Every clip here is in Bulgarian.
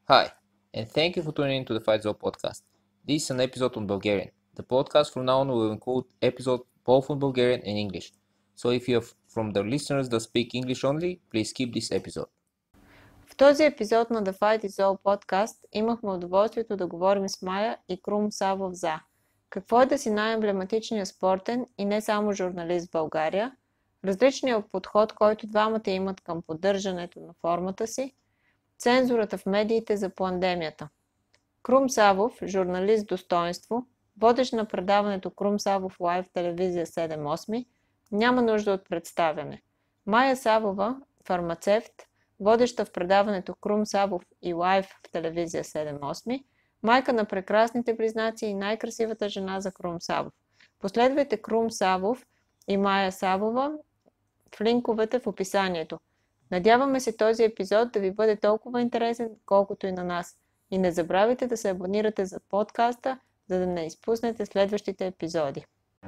Hi, and thank you for tuning in to the Fight Zone podcast. This is an episode on Bulgarian. The podcast from now on will include episodes both on Bulgarian and English. So if you're from the listeners that speak English only, please skip this episode. В този епизод на The Fight is All подкаст имахме удоволствието да говорим с Майя и Крум Савов за какво е да си най-емблематичният спортен и не само журналист в България, различният подход, който двамата имат към поддържането на формата си, цензурата в медиите за пандемията. Крум Савов, журналист достоинство, водещ на предаването Крум Савов Лайв в телевизия 7/8, няма нужда от представяне. Майя Савова, фармацевт, водеща в предаването Крум Савов и Лайв в телевизия 7/8, майка на прекрасните близнаци и най-красивата жена за Крум Савов. Последвайте Крум Савов и Майя Савова в линковете в описанието. Надяваме се този епизод да ви бъде толкова интересен, колкото и на нас. И не забравяйте да се абонирате за подкаста, за да не изпуснете следващите епизоди.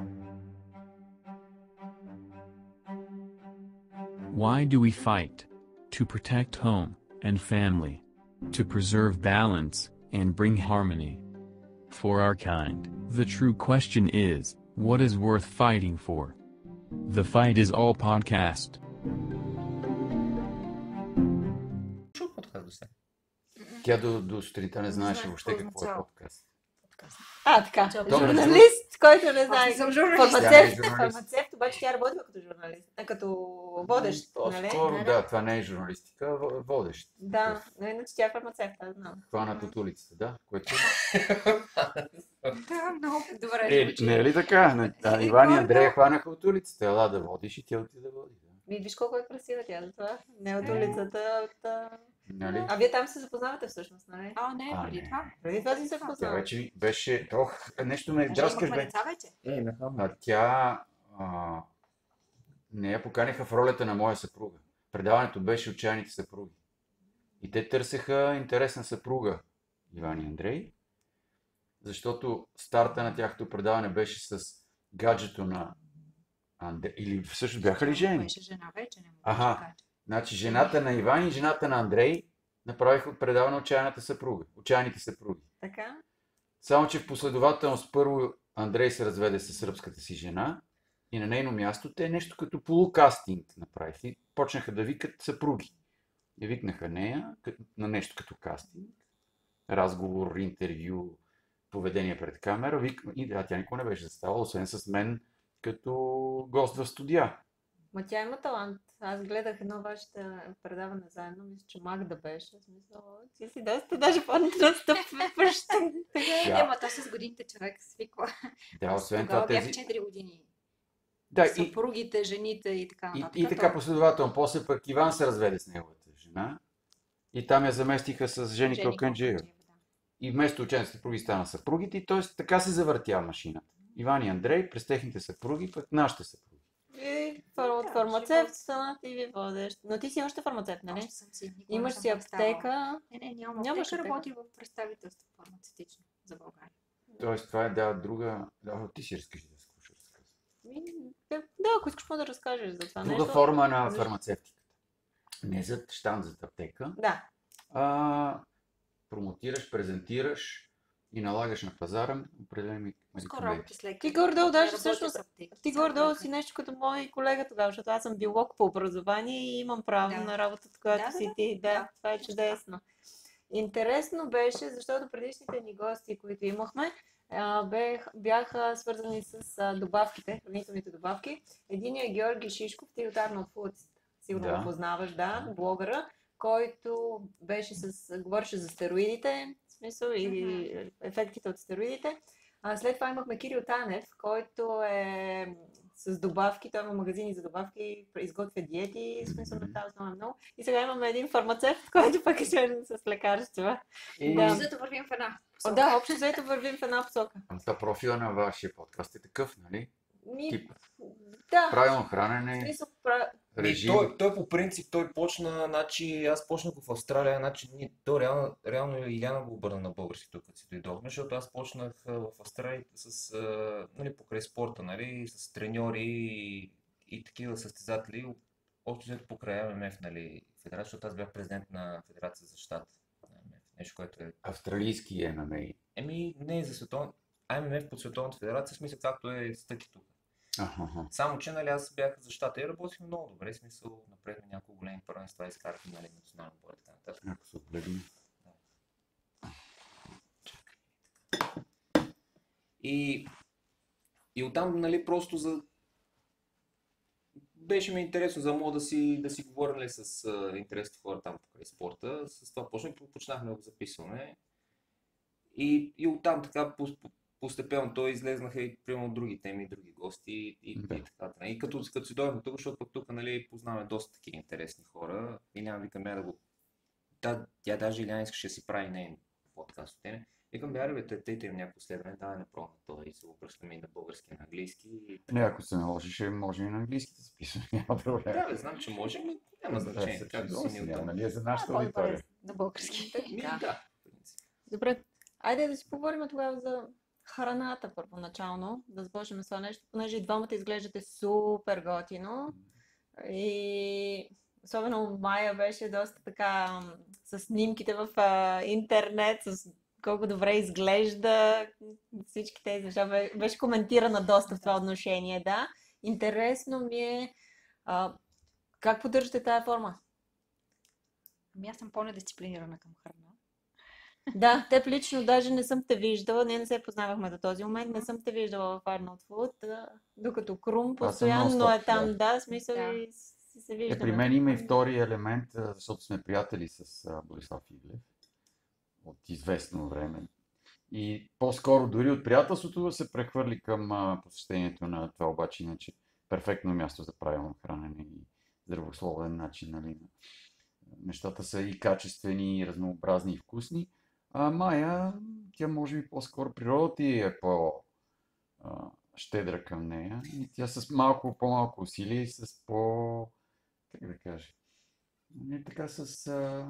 Why do we fight? To protect home and family. To preserve balance and bring harmony. For our kind, the true question is, what is worth fighting for? The Fight is All podcast. Чул подкаст до сега? Тя до сутринта не знаеше знае въобще какво какво е означава. подкаст. Така. Добре. Журналист, който не знае. Аз не съм журналист. Тя не е Фармацевт, журналист. фармацевт, обаче тя работила като журналист, като водещ, нали? По-скоро, да, това не е журналистика, водещ. Да, но иначе тя е фармацевт, аз знам. Хванат от улицата, да. Което... Да, много добре. Не е ли така? Иван и Андрея хванаха от улицата. Ела да водиш и тя отиде да води. Да. Виж колко е красива тя, затова. Не от улицата, а от... Нали? А вие там се запознавате всъщност, нали? Не, А, преди не. това. Преди това си се Тя познавате. вече беше... нещо ме Даже драскаш, имахме бе. деца вече. Тя... не я поканиха в ролята на моя съпруга. Предаването беше Отчаяните съпруги. И те търсеха интересна съпруга, Иван и Андрей, защото старта на тяхното предаване беше с гаджето на Андрей. Или всъщност бяха ли жени? Беше жена вече, не мога Аха. да кажа. Значи жената на Иван и жената на Андрей направиха предаване Отчаяните съпруги. Така? Само че в последователност първо Андрей се разведе с сръбската си жена и на нейно място те нещо като полукастинг направиха и почнаха да викат съпруги. И викнаха нея на нещо като кастинг, разговор, интервю, поведение пред камера. И тя никога не беше заставала, освен с мен като гост в студия. Ма тя има талант. Аз гледах едно вашето предаване заедно, мисля, че Магда беше. В смисъл, ти си доста даже по-настъпващ. Да. Ма то с годините човек свиква. Да, Аз освен тогава това бях тези... 4 години. Да, и, Съпругите, жените и така нататък. и така последователно. После пък Иван се разведе с неговата жена и там я заместиха с Жени Калканджиева. Да. И вместо учените съпруги стана съпругите, и т.е. така се завъртя машината. Иван и Андрей през техните съпруги, пък нашите съпруги. И от фармацевт станат и ви водещ. Но ти си още фармацевт, нали? Още съм си. никога Имаш не си съм представила. аптека. Нямам Нямаш аптека. аптека? Работи в представителство фармацевтично за България. Тоест това е друга... Да, ти си разкажи да какво ще разказваш. Да, ако искаш да разкажеш за това Друга нещо. форма на Защо? фармацевтиката. Не зад щанд, зад аптека, Да. а промотираш, презентираш и налагаш на пазара определени Скоро медикаменти. работи с лекар. Ти горе-долу даже Работя всъщност- с аптека. Ти горе-долу си нещо като мой колега тогава, защото аз съм биолог по образование и имам право Да. на работата, която Да, си да, ти. да. Да, това е чудесно. Интересно беше, защото предишните ни гости, които имахме, бяха свързани с добавките, хранителните добавки. Единият е Георги Шишков, ти от Arnold Foods, сигурно Да. го познаваш, да, блогъра, който говореше за стероидите, в смисъл и ефектите от стероидите. След това имахме Кирил Танев, който е с добавки, той има магазини за добавки, изготвя диети, в смисъл да става основно много. И сега имаме един фармацевт, който пък е свързан с лекарства. Да. Зато вървим в една посока. Да, общо взето вървим в една посока. Това профила на вашия подкаст е такъв, нали? Тип. Да, Правилно в хранене, смисъл, режим. Той по принцип, той почна, значи аз почнах в Австралия, значи той реално Иляна го обърна на български тук, като си дойдохме, защото аз почнах в Австралия с, нали, покрай спорта, нали, с треньори и такива състезатели, общо взето покрай ММФ, нали, федерация, защото аз бях президент на Федерация за щат. нещо, което е... Австралийски ММА. Не за световен... АМФ под Световната федерация, в смисъл както е стъки тук. Аха. Само, че нали, аз бях за щата и работихме много добре, в смисъл направихме няколко големи първенства, изкарахме нали, национално бой и така нататък. Ако се отгледаме. И оттам, нали, просто беше ми интересно за мога да си говоря нали, с интересните хора там покрай спорта. С това почнахме да го записваме. И оттам така постепенно той излезнаха и примерно други теми, други гости и така. И като си дойдем тук, защото пък тук нали, познаваме доста такива интересни хора и няма викам да го... Тя даже Иляна искаше да си прави нейн подкаст от тене. Викам, бе, те им някакво следване, давай направо на това и се обръщаме и на български, и на английски. Не, ако се наложи, може и на английски да записваме, няма проблем. Да, бе, знам, че може, но няма значение. Как да си ни оттам. Нали е за нашата аудитория. На български. Да. Добре, айде да си поговорим тогава за храната първоначално, да започнем с това нещо, понеже и двамата изглеждате супер готино и особено Майя беше доста така с снимките в интернет, с колко добре изглежда, всички тези неща, беше коментирана доста в това отношение, да. Интересно ми е как поддържате тая форма? Ами аз съм по-недисциплинирана към храна. Да, теб лично даже не съм те виждала, ние не се познавахме до този момент, не съм те виждала в Arnold Food, докато Крум постоянно е там, да, смисъл и се виждаме. При мен има и втори елемент, защото сме приятели с Борислав Иглев от известно време. И по-скоро дори от приятелството се прехвърли към посещението на това, обаче иначе перфектно място за правилно хранене и здравословен начин. Нали. Нещата са и качествени, и разнообразни, и вкусни. А Майя, тя може би по-скоро природата ти е по-щедра към нея. И тя с малко по-малко усилие и с как да кажа, не така с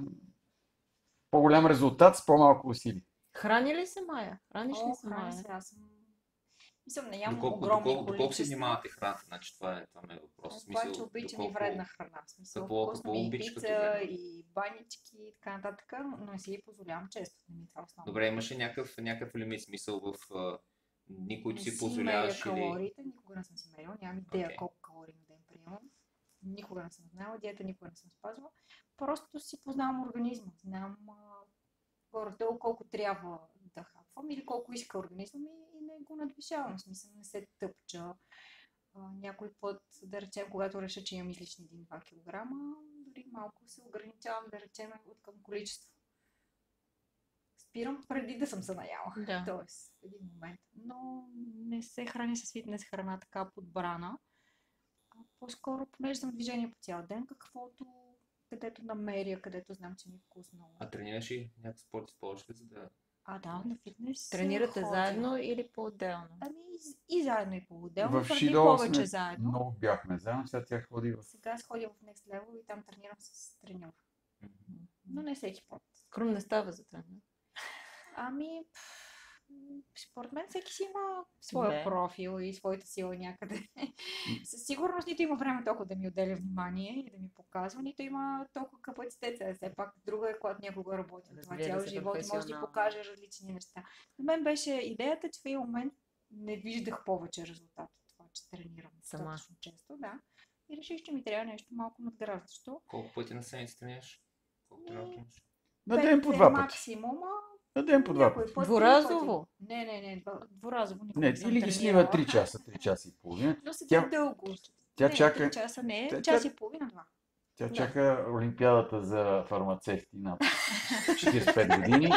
по-голям резултат с по-малко усилие. Храни ли се Майя? Храниш ли се Храня Майя? се, аз съм не ям огромни Доколко си количества. внимавате храната? Значи това е въпрос. Обаче обичам и вредна храна. В смисъл, какво вкусно ми и обичаш като пица, вредна? и банички и така нататък, но не си ги позволявам често. Не ми това основно. Добре, имаше някакъв лимит смисъл в никой Не си си позволяваш меря или... калориите, никога не съм си мерила, нямам идея Окей. колко калории на ден приемам. Никога не съм знаела, диета никога не съм спазвала. Просто си познавам организма, знам горе-долу колко трябва да хапвам или колко иска организма ми и не го надвишавам. В смисъл не се тъпча. Някой път, да речем, когато реша, че имам излишни 1-2 кг, дори малко се ограничавам, да речем, от към количество. Спирам преди да съм се наяла. Да. Тоест, в един момент. Но не се храня с фитнес храна така подбрана. По-скоро, понеже съм в движение по цял ден, където намеря, където знам, че ми е вкусно. А тренираш ли някакъв спорт, използваш ли, за да... Да, на фитнес. Тренирате ходя. заедно или по-отделно? Ами и заедно и по-отделно. В Преди Шидола повече сме заедно. много бяхме заедно, сега тя ходи в... Сега аз ходя в Next Level и там тренирам с треньор. Но не всеки път. Крум не става за тренер. Ами, според мен всеки си има своя Да. профил и своята сила някъде. Със сигурност нито има време толкова да ми отделя внимание и да ми показва, нито има толкова капацитет. Сега все пак друго е, когато някога работи това Разбира цял се, живот и може да ти професионално. покаже различни неща. На мен беше идеята, че в един момент не виждах повече резултат от това, че тренирам Сама. достатъчно често. Да. И реших, че ми трябва нещо малко надграждащо. Колко пъти на седмица тренираш? Колко тренировки имаш? На ден по Пет е два пъти. максимума. На ден по два Някой пъти. път три Двуразово? пъти. Не, двуразово никога Не, не съм или ги слива тренирала. 3 часа, 3 часа и половина. Но се Тя- дълго. Тя Не, чака... 3 часа не, Тя- час тя- и половина, 2. Тя Да. чака Олимпиадата за фармацевти на 45 години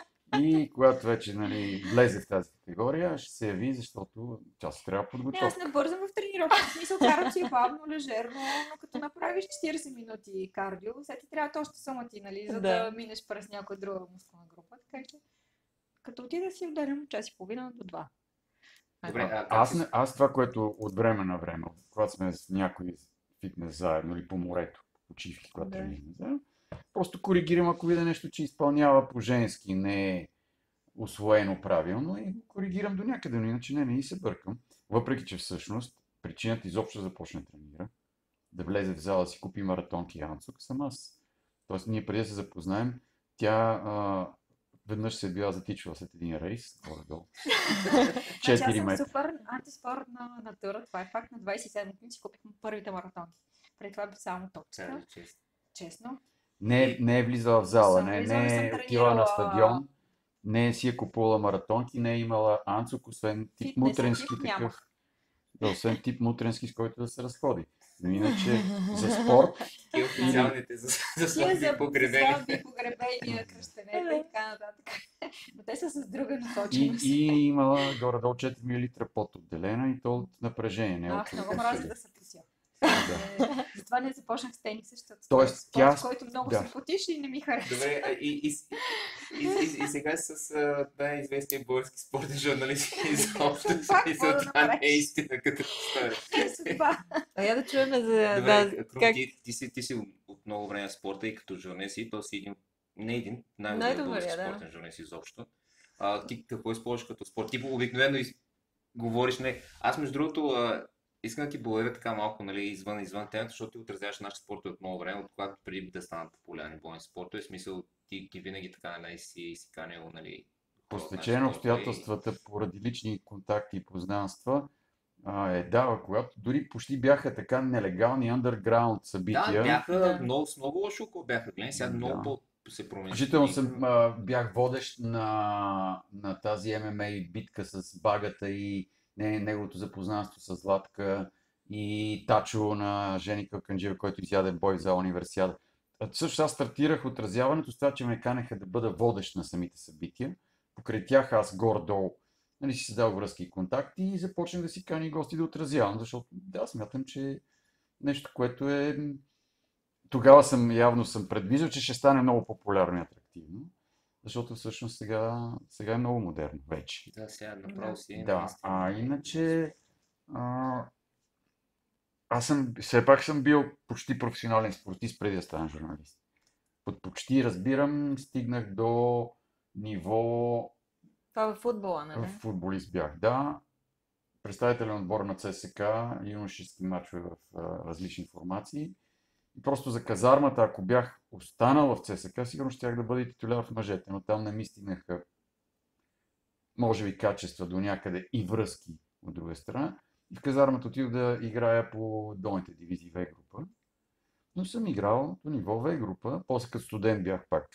и когато вече нали, влезе в тази категория, ще се яви, защото тя се трябва Не, аз подготовка. не бързам в тренировка. В смисъл, карам си бавно, лежерно, но като направиш 40 минути кардио, сега ти трябва още самати, нали, за Да. да минеш през някоя друга мускулна група. Така че, като отида си отделям час и половина до 2. Добре, как Аз това, което от време на време, когато сме с някой фитнес заедно или по морето, почивки, когато Да. тренираме заедно, просто коригирам, ако видя нещо, че изпълнява по-женски, не е усвоено правилно и го коригирам до някъде, но иначе не и се бъркам. Въпреки, че всъщност причината изобщо да започне да тренира, да влезе в зала да си купи маратонки и анцук, съм аз. Тоест ние преди да се запознаем, тя веднъж се била затичала след един рейс, горе-долу. Значи аз 4 съм метра. супер антиспор на натура. Това е факт. На 27 години си купихме първите маратонки. Преди това бе само топчета. Честно. Не е влизала в зала, Съм влизала, не не съм е отивала на тренирала. стадион, не си е купувала маратонки, не е имала анцук, освен тип Фитнес мутренски екип такъв. нямах. Да, освен тип мутренски, с който да се разходи. Но иначе за спорт И официалните за Тия слаби за погребени. слаби погребения, кръщенета и така нататък. Но те са с друга и насоченост. имала горе-долу 4 мл пот отделена и то от напрежение, не от Ах, много усилие. мразя да се потя. Да. Затова не започнах с тениса, защото Тоест, спорт, тя- в който много да. се потиш и не ми харесва. Добре, и сега с най-известния български спортен журналист изобщо Пак и какво да това не е направиш? истина като история. Съдба. А я да чуем за... Добре, Крум, как... ти си от много време в спорта и като журналист, и то си един, не един, Най-добрият, най-добрият български да. спортен журналист изобщо. Ти какво използваш като спорт? Ти обикновено говориш, не. Аз между другото искам да ти благодаря така малко, нали, извън темата, защото ти отразяваш нашите спортове от много време, от когато преди да станат популярни бойни спортове. В смисъл, ти винаги така, нали, си канил, нали, По хора от стечение на нашите спортове обстоятелствата, поради лични контакти и познанства, да, когато дори почти бяха така нелегални underground събития. Да, бяха Да. много, с много лошо, ако бяха гледани, сега Да. много се промени. Включително бях водещ на тази ММА битка с Багата и неговото запознанство с Златка и Тачо на Жени Калканджиева, който изяде бой за универсиада. Също аз стартирах отразяването с това, че ме канеха да бъда водещ на самите събития. Покрай тях аз горе-долу, нали, си създал връзки и контакти и започнах да си кани гости да отразявам, защото да, смятам, че нещо, което е... Тогава явно съм предвиждал, че ще стане много популярно и атрактивно, защото всъщност сега е много модерно вече. Да, сега направо си е Да, наистина. иначе аз все пак съм бил почти професионален спортист преди да стана журналист. Под почти разбирам, стигнах до ниво Това във футбола, нали? футболист бях, да. Представителен отбор на ЦСК, юношески мачове в различни формации. И просто за казармата, ако бях останал в ЦСК, сигурно щях да бъда и титуляр в мъжете, но там не ми стигнаха, може би, качества до някъде и връзки от друга страна. И в казармата отидох да играя по долните дивизии В група. Но съм играл до ниво В група. После като студент бях пак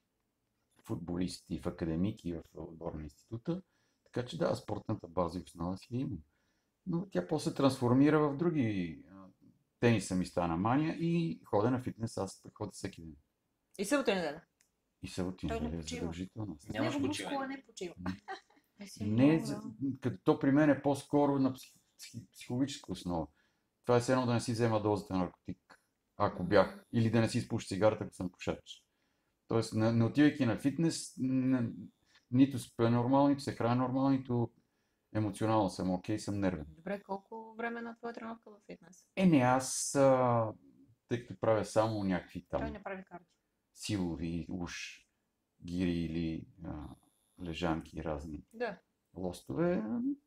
футболист и в академик и в отбор на института. Така че да, спортната база и основа си имам. Но тя после се трансформира в други. Тениса ми стана мания и ходя на фитнес, аз ходя всеки ден. И събота и неделя. И събота и Той не неделя е почива. задължително. Нямаш Него почиване. мускула не почива. Не, като то при мен е по-скоро на психологическа основа. Това е все едно да не си взема дозата наркотик, ако бях, или да не си изпуша цигарата, ако съм пушач. Тоест, не отивайки на фитнес, нито спя нормално, нито се храня нормално, нито емоционално съм окей, съм нервен. Добре, колко време на твоя тренировка във фитнес? Не, аз, тъй като правя само някакви Той там не прави кардио. силови уж гири или лежанки разни Да. лостове,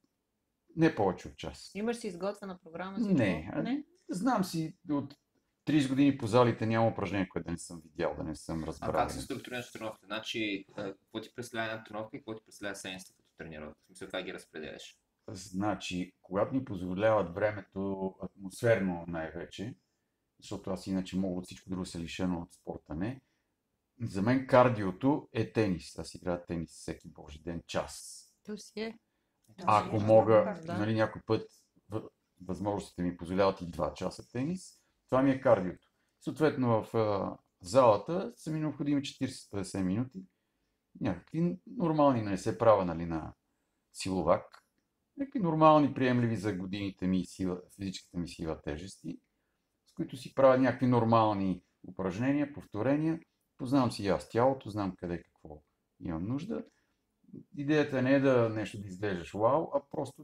не повече от час. Имаш си изготвена програма? Всичко? Не, Не? знам си от 30 години по залите няма упражнение, което да не съм видял, да не съм А разбрал. как се структурираш тренировката? Значи, какво ти представлява една тренировка и какво ти представлява седмицата като тренировка? В смисъл, как ги разпределяш? Значи, когато ни позволяват времето, атмосферно най-вече, защото аз иначе мога от всичко друго се лиша, но от спорта не. За мен кардиото е тенис. Аз играя тенис всеки божи ден, час. То си е. Ако Да, мога, да. нали, някой път възможностите ми позволяват и 2 часа тенис, това ми е кардиото. Съответно в залата са ми необходими 40-50 минути. Някакви нормални, не се правя, нали, на силовак. Някакви нормални, приемливи за годините ми сила, физическата ми сила тежести, с които си правя някакви нормални упражнения, повторения. Познавам си и аз тялото, знам къде какво имам нужда. Идеята не е да нещо да изглеждаш вау, а просто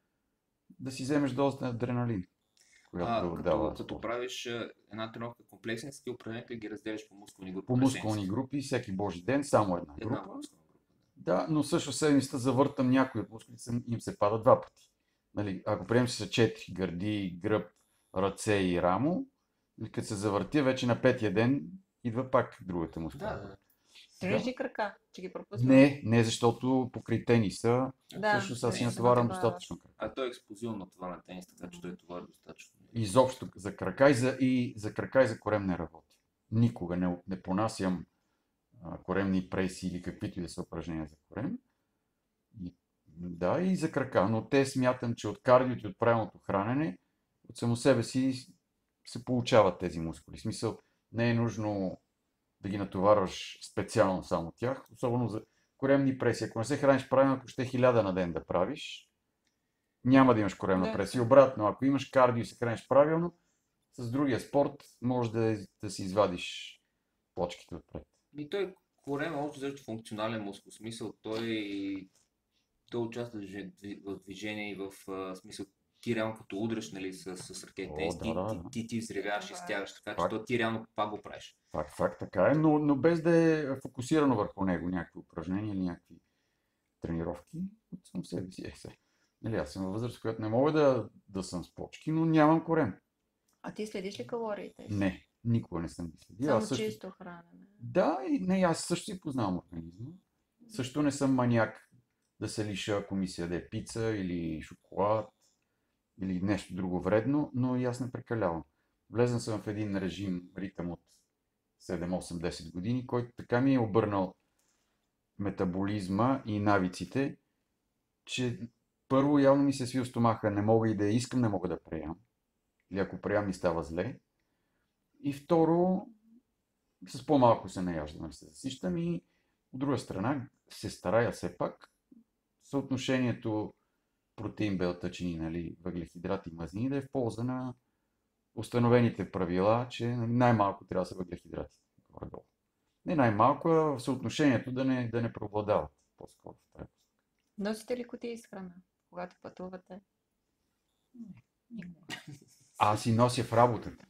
да си вземеш дозата на адреналин, която дава Като спорт. правиш една тренировка комплексни, си упражненията ги разделяш по мускулни групи. По мускулни групи, всеки божи ден, само една Една група. мускулна група. Да, но също седмицата завъртам някои от мускулите, им се пада 2 пъти. Нали, ако приемем, че са 4 гърди, гръб, ръце и рамо, и като се завъртя, вече на 5-я ден идва пак другата мускула. Да. Режи крака, че ги пропусна. Не, защото покрай тениса, Да, всъщност аз си не се натоварвам натоварваш. достатъчно крак. А той е експлозивно на това на тенис, така че той товари достатъчно. Изобщо за крака и за крака и за корем не работя. Никога не понасям коремни преси или каквито и да са упражнения за корем. Да, и за крака, но те смятам, че от кардиото и от правилното хранене, от само себе си се получават тези мускули. В смисъл, не е нужно да ги натоварваш специално само тях, особено за коремни преси. Ако не се храниш правилно, ако ще 1000 на ден да правиш, няма да имаш коремна Да. преса. И обратно, ако имаш кардио и се храниш правилно, с другия спорт може да си извадиш плочките отпред. И той корем е общо взето функционален мускул. В смисъл, той участва в движение и в смисъл ти реално като удръш, нали, с ракета, да. ти взривяваш и стягаш, така че Факт. ти реално пак го правиш. Факт, така е, но без да е фокусирано върху него някакви упражнения или някакви тренировки от сам себе си. Нали, аз съм във възраст, в която не мога да съм с почки, но нямам корем. А ти следиш ли калориите? Не, никога не съм ги следил. Само Аз също... чисто хранене. Да, и не, аз също си познавам организма. Също не съм маняк да се лиша, ако ми се яде пица или шоколад или нещо друго вредно, но и аз не прекалявам. Влезен съм в един ритъм от 7, 8, 10 години, който така ми е обърнал метаболизма и навиците, че първо явно ми се свил стомаха, не мога и да искам, не мога да преям. Или ако преям ми става зле. И второ, с по-малко се наяждам, се засищам и от друга страна се старая все пак съотношението протеин, белтъчини, нали, въглехидрати и мазнини да е в полза на установените правила, че най-малко трябва да са въглехидратите. Горе-долу. Не най-малко, а в съотношението да не преобладават по-скоро в тази посока. Носите ли кутии с храна, когато пътувате? Никога. Аз си нося в работата,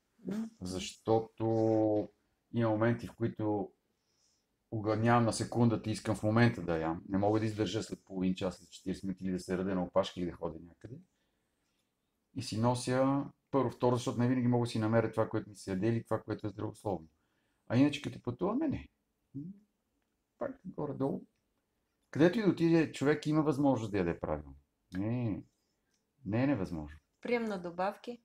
защото има моменти, в които нямам на секундата и искам в момента да ям. Не мога да издържа след половин час, след 40 минути или да се радя на опашки или да ходя някъде. И си нося първо, второ, защото не винаги мога да си намеря това, което ми се яде или това, което е здравословно. А иначе като пътуваме, не. Пак горе-долу. Където и да отиде, човек има възможност да яде правилно. Не е невъзможно. Прием на добавки?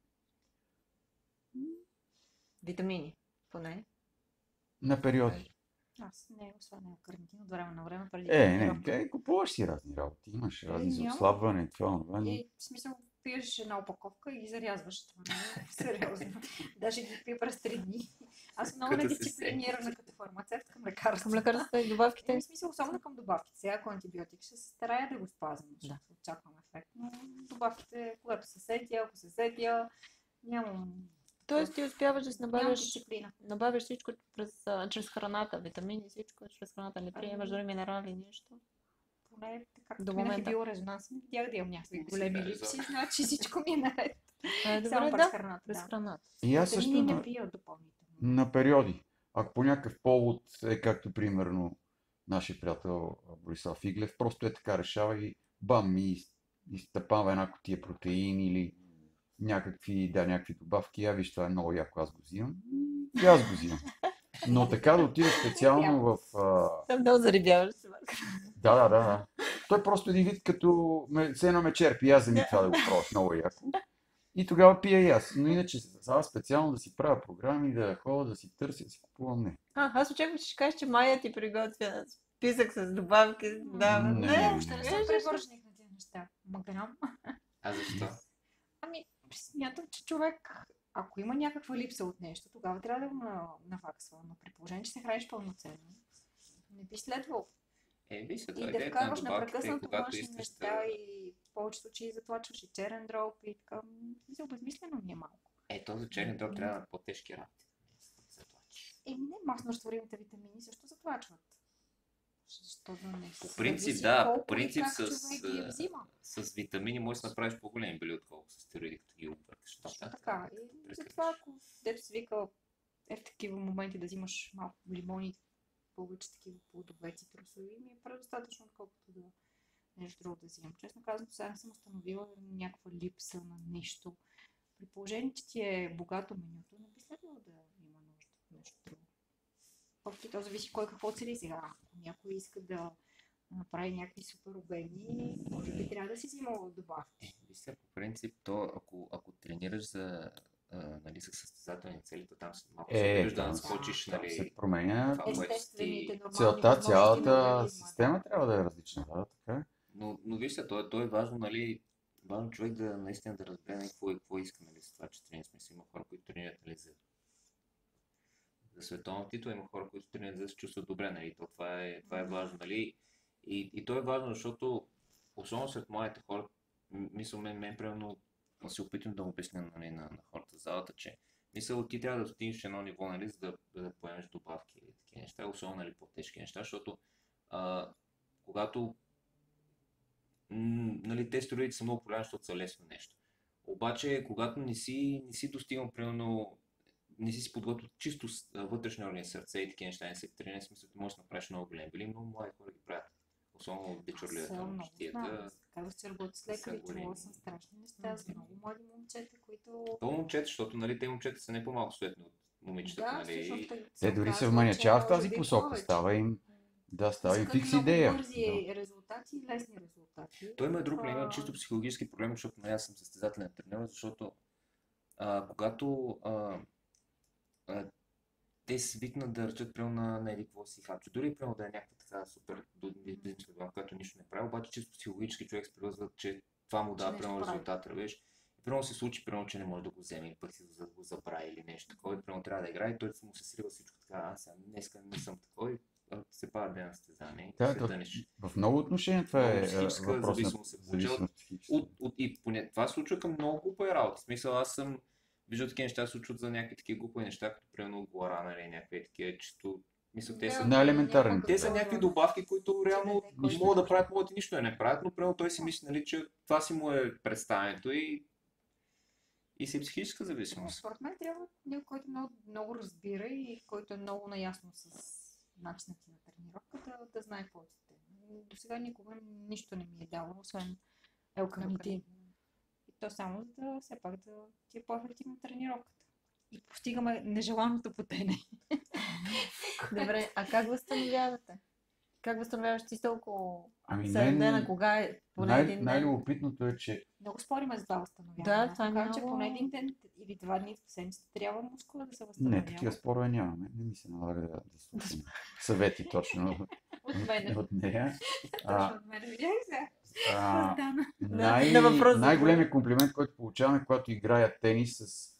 Витамини, поне. На периоди. Аз не, освен на карантина, от време на време, преди Купуваш си разни работи. Имаш разни за няма. отслабване, това. И в смисъл, пиеш една опаковка и ги зарязваш. Това не е сериозно. Даже ги пия през 3 дни. Аз много Като се недисциплинирана като фармацевт към лекарствата. Към лекарствата и добавките. В смисъл, особено към добавките. Сега, ако антибиотик, ще се старая да го спазвам, защото очаквам ефект. Но добавките, когато се сетя, ако се сетя, нямам. Тоест ти успяваш да си Нямам дисциплина. набавяш всичко чрез храната, витамини, всичко чрез храната. Не приемаш дори минерали, нищо. Поне така, До минах и момента. биорезонанс, не видях да имам някакви Не си големи даже липси, за- значи всичко ми е наред. Добре, Само през да, храната. през Да. храната. И аз също Витамини не пия допълнително. на периоди. Ако по някакъв повод е както примерно нашия приятел Борислав Иглев, просто е така решава и бам, и изтъпава една кутия протеин или някакви добавки. Я виж, това е много яко, аз го взимам. И аз го взимам. Но така да отида специално в... Там много зарибяваш. Да. Той просто един вид като все едно ме черпи, и аз вземи това да го пробвам много яко. И тогава пия и аз. Но иначе сега специално да си правя програми, да ходя, да си търся, да си купувам, не. Аз очаквах, че ще кажеш, че Майя ти приготвя списък с добавки. Да, Не. Още не съм превърженик на тези неща. Маграм. А защо? Ами, смятам, че човек, ако има някаква липса от нещо, тогава трябва да го наваксва. Но при положение, че се храниш пълноценно, не би следвало. Виж, И това да идеята на вкарваш добавките, непрекъснато когато външни искаш неща и в повечето случаи затлачваш и черен дроб и така. Мисля, безмислено ми е малко. то за черен дроб трябва на по-тежки работи. И не масно разтворимите витамини също затлачват. Защо да не По принцип, зависи да, колко по принцип и как човек ги взима. с витамини можеш да направиш по-големи бели, отколкото с стероиди, като ги объркаш. Точно така. И затова, ако дето се вика в такива моменти да взимаш малко лимони, повече такива плодове, цитрусови, ми е предостатъчно, отколкото да нещо друго да взимам. Честно казвам, сега не съм установила някаква липса на нещо. При положение, че ти е богато менюто, не би следвало да има нужда от нещо друго. Въпреки то зависи кой какво цели сега. Ако някой иска да направи някакви супер обеми, може би трябва да си взима добавки. Вижте, по принцип, то ако тренираш за нали, с състезателни цели, то там малко се опитваш да надскочиш, там нали, се променя. това, което Естествените, ти... нормални Цялата възможности на организма. система трябва да е различна, да, така. Но вижте, то е важно, нали, важно човек да наистина да разбере нали, какво иска, нали, с това, че тренира. Смисъл, има хора, които тренират, нали, за световна титла, има хора, които тренират за да се чувстват добре, нали, това е важно, нали, и то е важно, защото, особено сред младите хора, мисля, мен примерно, се опитвам да обясня, нали, на хората в залата, че мисля, ти трябва да достигнеш едно ниво, нали, за да поемеш добавки или такива неща, особено, нали, по-тежки неща, защото когато нали, те стероидите са много полезни, защото са лесно нещо. Обаче, когато не си достигнал, примерно, не си подготвил чисто вътрешни органи, сърце и такива неща, не се тренира, смисъл, ти можеш да направиш много големи били, много млади хора ги правят. Особено дечурлията, момчетията. Казах, че работя с лекари, чувала съм страшни неща за много млади момчета, които... То момчета, защото нали, те момчета са не по-малко суетни от момичетата. Да, нали. всъщност Те дори се оказва, вманячават в че тази може би посока. повече. Става им Искат фикс много идея. бързи Да. резултати и лесни резултати. Той има друг, има чисто психологически проблем, защото аз съм състезателен тренер, защото когато те свикнат да ръчат примерно на еди какво си хапче, дори примерно да е някаква така супер бизнес програма, която нищо не прави, обаче чисто психологически човек се привързва, че това му дава нещо примерно прави. резултат, виж. Примерно се случи, примерно, че не може да го вземе, или пък си да го забрави или нещо такова, и примерно трябва да играе, и той му се срива всичко така, аз днеска не съм такова, и се пада ден на състезание. Да, и се дънеш. В много отношения това Много е психическа въпрос на зависимост се получава зависимост. психическа. И поне това се случва към много глупави работи. В смисъл, аз съм виждал такива неща, се случват за някакви такива глупави неща, като примерно гуарана или някакви такива чисто. Мисля, те са, Най-елементарните. те са някакви добавки, които реално Нищо могат да правят, могат и нищо да не правят, но примерно той си мисли, нали, че това си му е представянето и си е психическа зависимост. Според мен трябва някой, който много, много разбира и който е много наясно с начинът на тренировка, да знае какво е. До сега никога нищо не ми е дало, освен елканитин. И то само за да все пак да ти е по-ефективна тренировката. И постигаме нежеланото потене. Добре, а как възстановявате? Как възстановяваш ти толкова Ами 7 дена? Кога е поне един ден? най-любопитното е, че Много спориме за това възстановяване. Да, това е Така че много- поне един ден или 2 дни в седмицата трябва мускула да се възстановява. не, такива спорове нямаме. Не ми се налага да слушам съвети точно От мен. от нея. Точно от мен. Видях се. А, Стана. на въпрос за най-големият комплимент, който получаваме, когато играят тенис с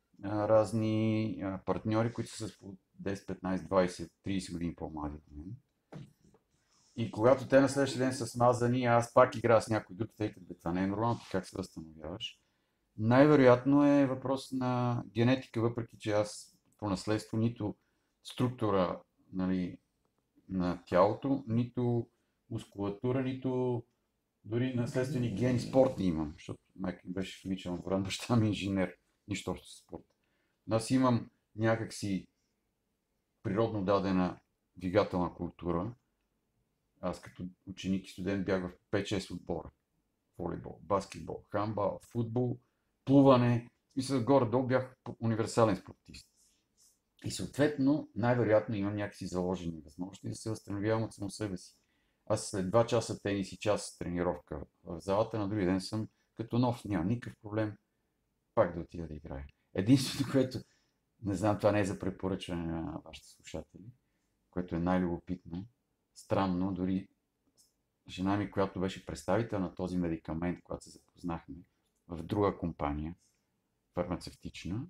разни партньори, които са с по 10, 15, 20, 30 години по-млади от мен. И когато те на следващия ден са смазани, аз пак играя с някой друг, тъй като това не е нормално, как се възстановяваш. Най-вероятно е въпрос на генетика, въпреки че аз по наследство нито структура, нали, на тялото, нито мускулатура, нито дори наследствени гени спортни имам, защото майка ми беше химичен лаборант, баща ми е инженер, нищо общо с спорт. Но аз имам някакси природно дадена двигателна култура. Аз като ученик и студент бях в 5-6 отбора. Волейбол, баскетбол, хандбал, футбол, плуване. И с горе-долу бях универсален спортист. И съответно, най-вероятно имам някакси заложени възможности да се възстановявам от само себе си. Аз след 2 часа тенис и час тренировка в залата, на другия ден съм като нов, няма никакъв проблем пак да отида да играя. Единственото, което, не знам, това не е за препоръчване на вашите слушатели, което е най-любопитно, странно, дори жена ми, която беше представител на този медикамент, когато се запознахме в друга компания, фармацевтична,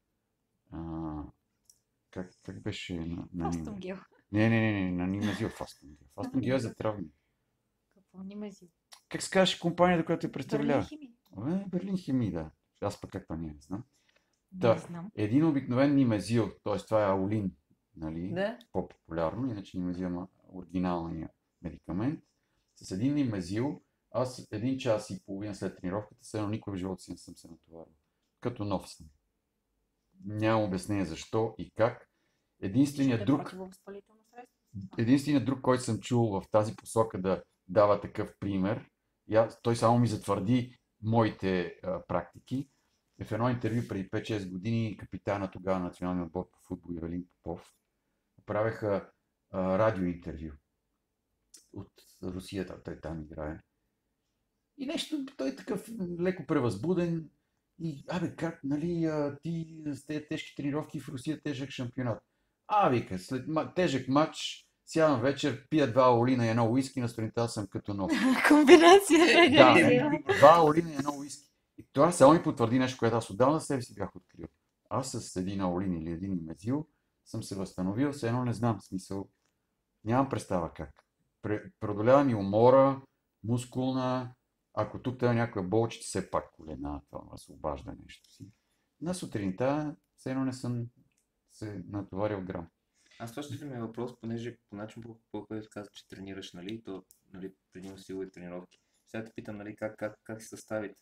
как беше на Фастунгел. Не, на Нимезил Фастунгел. Фастунгел е за травми. Какво Нимезил? Как се казваше компанията, която те представлява? Берлин Хими. Берлин Хими, да. Аз пък какво не знам. Не Да. знам. Един обикновен нимезил, т.е. това е аулин, нали? Да. По-популярно, иначе нимезил е оригиналния медикамент. С един нимезил, аз 1 час и половина след тренировката, все едно никога в живота си не съм се натоварил. Като нов съм. Нямам обяснение защо и как. Единственият друг, Противовъзпалително средство. единственият друг, който съм чул в тази посока да дава такъв пример, той само ми затвърди моите практики. В едно интервю преди 5-6 години капитана тогава на националния отбор по футбол Ивелин Попов правеха радиоинтервю от Русията, той там играе. И нещо, той е такъв леко превъзбуден и, как, нали, ти с тези тежки тренировки в Русия тежък шампионат. Вика, след тежък матч, сядам вечер, пия 2 олина и едно уиски, на сутринта съм като нов. Комбинация. Да, 2 олина и едно уиски. И това само ми потвърди нещо, което аз отдавна себе си бях открил. Аз с един олин или един мезил съм се възстановил, все едно не знам смисъл. Нямам представа как. Преодолявам и умора, мускулна, ако тук трябва някоя болчица, все пак колена, това се обажда нещо си. На сутринта все едно не съм се натоварил грам. Аз това ще ми е въпрос, понеже по начин, по който каза, че тренираш, нали, то, нали, предимно силови тренировки. Сега те питам, нали, как се съставите?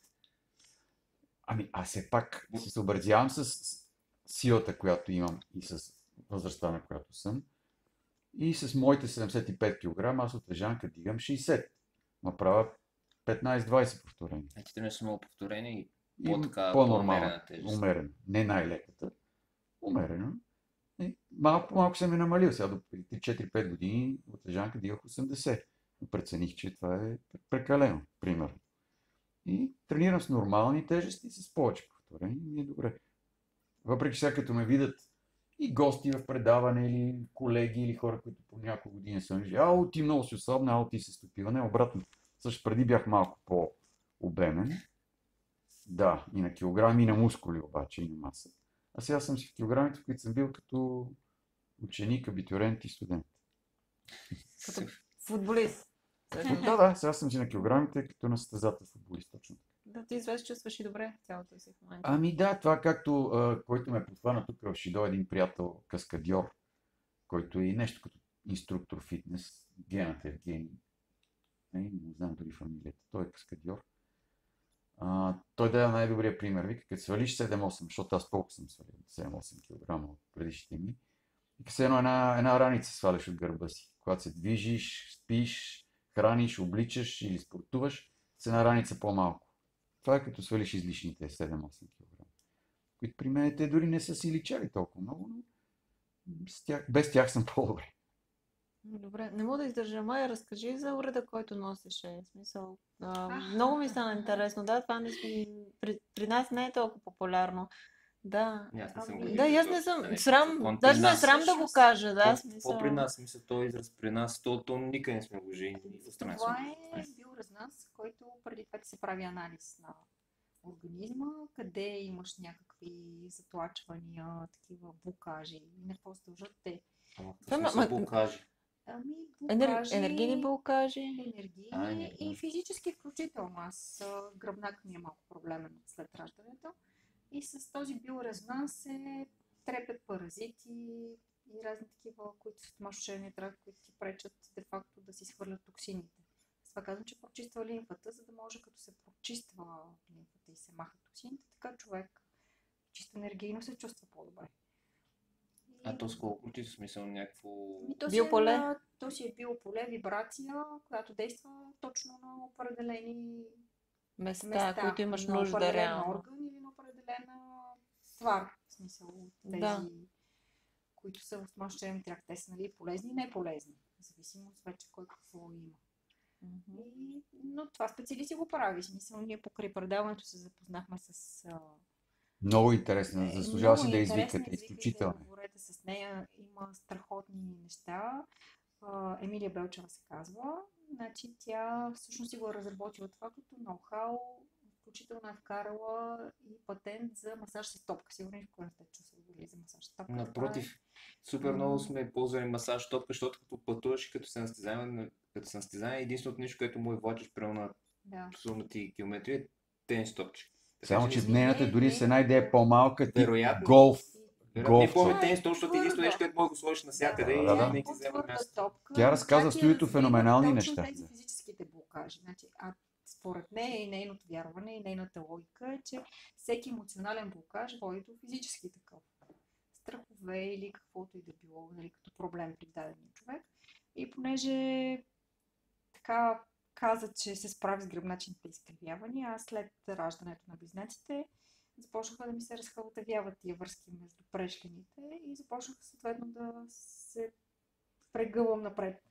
Аз все пак се съобразявам с силата, която имам и с възрастта, на която съм. И с моите 75 кг аз от лежанка дигам 60. Ма правя 15-20 повторения. Ти тренираш с много повторения и по-нормална тежест. Умерено. Не най-леката. Умерено. Малко съм е намалил. Сега до 3-4-5 години от лежанка дигах 80. Но прецених, че това е прекалено, примерно. И тренирам с нормални тежести, с повече повторения. И е добре. Въпреки че сега като ме видят и гости в предаване, или колеги, или хора, които по няколко години са виждали, ти много си ослабна, ти се стопила. Не, обратно. Също преди бях малко по-обемен. Да, и на килограми, и на мускули обаче, и на маса. А сега съм си в килограмите, в които съм бил като ученик, абитуриент и студент. Като футболист. Да, сега съм си на килограмите, като на състезател футболист, точно. Да, ти изведнъж чувстваш и добре цялото си в момента. Да, това както, който ме подхвана тук в Шидо, един приятел, каскадьор, който е нещо като инструктор фитнес, Генът Евгений. Не знам дали фамилията, той е каскадьор. Той даде най-добрия пример. Вика, като свалиш 7-8, защото аз толкова съм свалил 7-8 кг от предишните ми. Вика се една раница сваляш от гърба си. Когато се движиш, спиш, храниш, обличаш или спортуваш, с една раница по-малко. Това е като свалиш излишните 7-8 кг. Които при мен те дори не са си личали толкова много, но без тях съм по-добре. Добре, не мога да издържа. Майя, разкажи за уреда, който носеше. Смисъл, много ми стана интересно. Да, това при нас не е толкова популярно. Да. Аз не съм го Да, и аз виждал. не съм. Закон при Даже ме е нас. срам да го кажа. Да, Какво при нас? Мисля, този израз при нас, то никъде не сме го жили. Това е биоразнос, който преди това се прави анализ на организма, къде имаш някакви затлачвания, такива блокажи. На какво се дължат те? Това са блокажи. Блокажи, енергийни блокажи. енергийни и физически включително. Аз гръбнак ми е малко проблемен след раждането. И с този биорезонанс се трепят паразити и разни такива, които са стомашно-черния тракт, които ти пречат де-факто да си свърлят токсините. Аз това казвам, че прочиства лимфата, за да може като се прочиства лимфата и се махат токсините, така човек чисто енергийно се чувства по-добре. То с колко ти смисъл някакво... Биополе? То си е биополе, вибрация, която действа точно на определени Места, които имаш на нужда определен реално. орган или на определена твар, в смисъл тези, които са в стомашно-черния тракт. Те са полезни и не полезни, в зависимост вече кой какво има. Но това специалисти го прави. В смисъл, ние покрай предаването се запознахме с... Много интересно. Заслужава си да извикате. Изключително. Да говорите с нея. Има страхотни неща. Емилия Белчева се казва. Значи тя всъщност си го е разработила това като ноу-хау. Включително е вкарала и патент за масаж с топка. Сигурно никога не сте чувствали за масаж с топка. Напротив, супер много сме ползвали масаж с топка, защото като пътуваш и като се състезание, единственото нещо, което му влачиш прямо на сумати километри е тенис топче. Само, че нейната дори с една идея по-малка, ти вероятно. голф. Не помня тенис топ, защото единствено нещо, което може да го сложиш навсякъде и не ти взема място. Тя разказва в студиото феноменални неща. Тези физическите блокажи. Значи, според нея и нейното вярване и нейната логика е, че всеки емоционален блокаж води до физически такъв. Страхове или каквото и да било, нали, като проблем при дадения човек. И понеже така каза, че се справи с гръбначните изкривявания, а след раждането на близнаците започнаха да ми се разхълтавяват тия връзки между прешлените и започнах съответно да се прегъвам напред.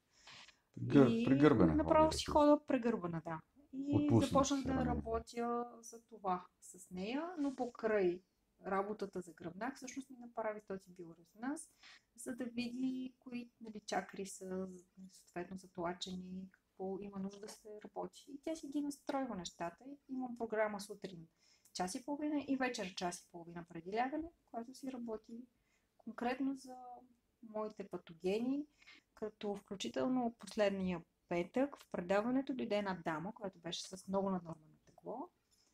И Прегърбена. направо си хода прегърбана, да. И Отпусна започнах се, да да. работя за това с нея, но покрай работата за гръбнак, всъщност ми направи този биорезонанс, за да види кои чакри са съответно затлачени, какво има нужда да се работи. И тя си ги настройва нещата. Имам програма сутрин час и половина и вечер час и половина преди лягане, която си работи конкретно за моите патогени, като включително последния петък в предаването дойде една дама, която беше с много наднормено тегло,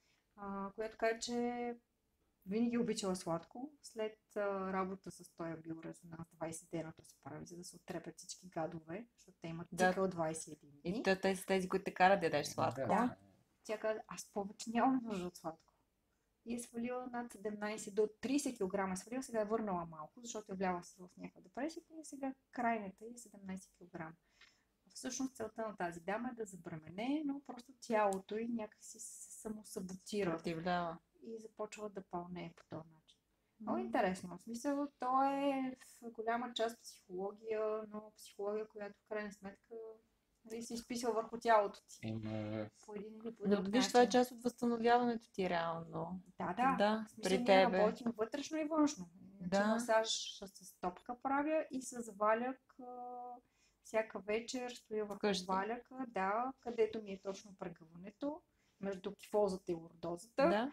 която каза, че винаги обичала сладко. След работа с този биорезонанс 20 дена то се прави, за да се оттрепят всички гадове, защото те имат цикъл 21 дни. И те са тези, които те карат да ядеш сладко. Да. Тя каза, аз повече нямам нужда от сладко. И е свалила над 17 до 30 кг. Е свалила, сега е върнала малко, защото е вляла в някаква депресия и сега крайната е 17 кг. Всъщност целта на тази дама е да забремене, но просто тялото й някакси се самосаботира и започва да пълне по този начин. Много интересно. В смисъл, то е в голяма част психология, но психология, която в крайна сметка се изписва върху тялото ти. По един или по друг Виж, това е част от възстановяването ти реално. Да. В смисъл, при ние тебе. работим вътрешно и външно. Значи масаж с топка правя и с валяк. Всяка вечер стоя върху валяка, където ми е точно прегъването между кифозата и лордозата.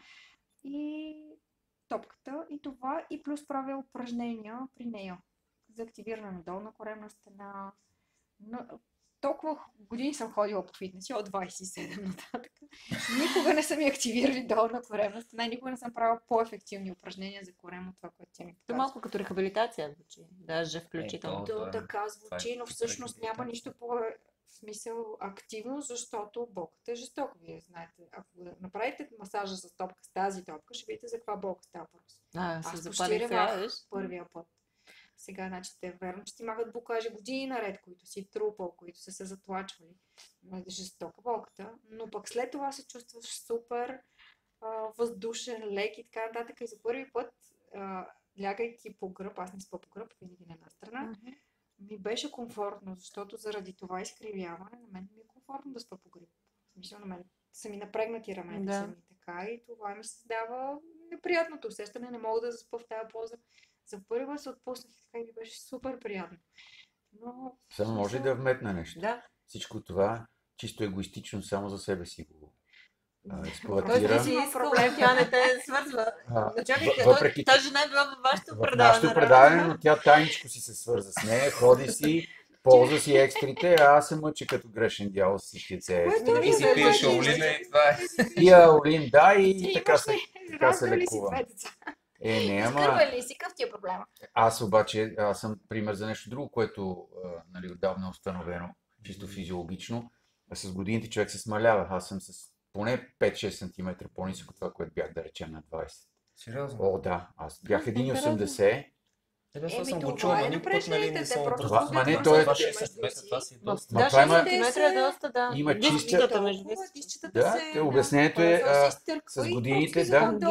И топката и това, и плюс правя упражнения при нея за активиране на долна коремна стена. Толкова години съм ходила по фитнес, от 27 нататък. Никога не съм ми активирали долна коремна стена, никога не съм правила по-ефективни упражнения за корем от това, което тя ми показва. То малко като рехабилитация звучи, даже включително. Така звучи, но всъщност няма нищо в смисъл активно, защото болката е жестока. Вие знаете, ако направите масажа с топка, с тази топка, ще видите за каква болка става въпрос. Аз почти ревах първия път. Сега, значи, те е верно, че ти махат блокажи години наред, които си трупал, които са се затлачвали. Жестока болката, но пък след това се чувстваш супер въздушен, лек и така нататък. И за първи път, лягайки по гръб, аз не спа по гръб, винаги на една страна, ми беше комфортно, защото заради това изкривяване на мен ми е комфортно да спа по гръб. В смисъл, на мен са ми напрегнати раменете, са ми така и това ми създава неприятното усещане, не мога да заспа в тази поза. За първи път се отпуснах и ми беше супер приятно. Но... Само може да вметна нещо. Да. Всичко това чисто егоистично само за себе си го Той експлоатира. си проблем, тя не те свързва. Въпреки тази жена е била във вашето в нашето предаване, но тя тайничко си се свърза с нея, ходи си, ползва си екстрите, а аз се мъча като грешен дявол с всички тези екстри. И си пиеш Олина и това е. Пия Олин, да, и така се лекува. Не, ама... Изкърва ли си, къв ти е проблема? Аз съм пример за нещо друго, което отдавна е установено, чисто физиологично. С годините човек се смалява. Аз съм с поне 5-6 см по-нисък от това, което бях, да речем, на 20. Сериозно? О, да. Аз бях 1,80. Това съм го чул, ама никой път не съм го това е... Това си доста. Да, 6 см е доста, да. Има чиста... Да, обяснението е с годините,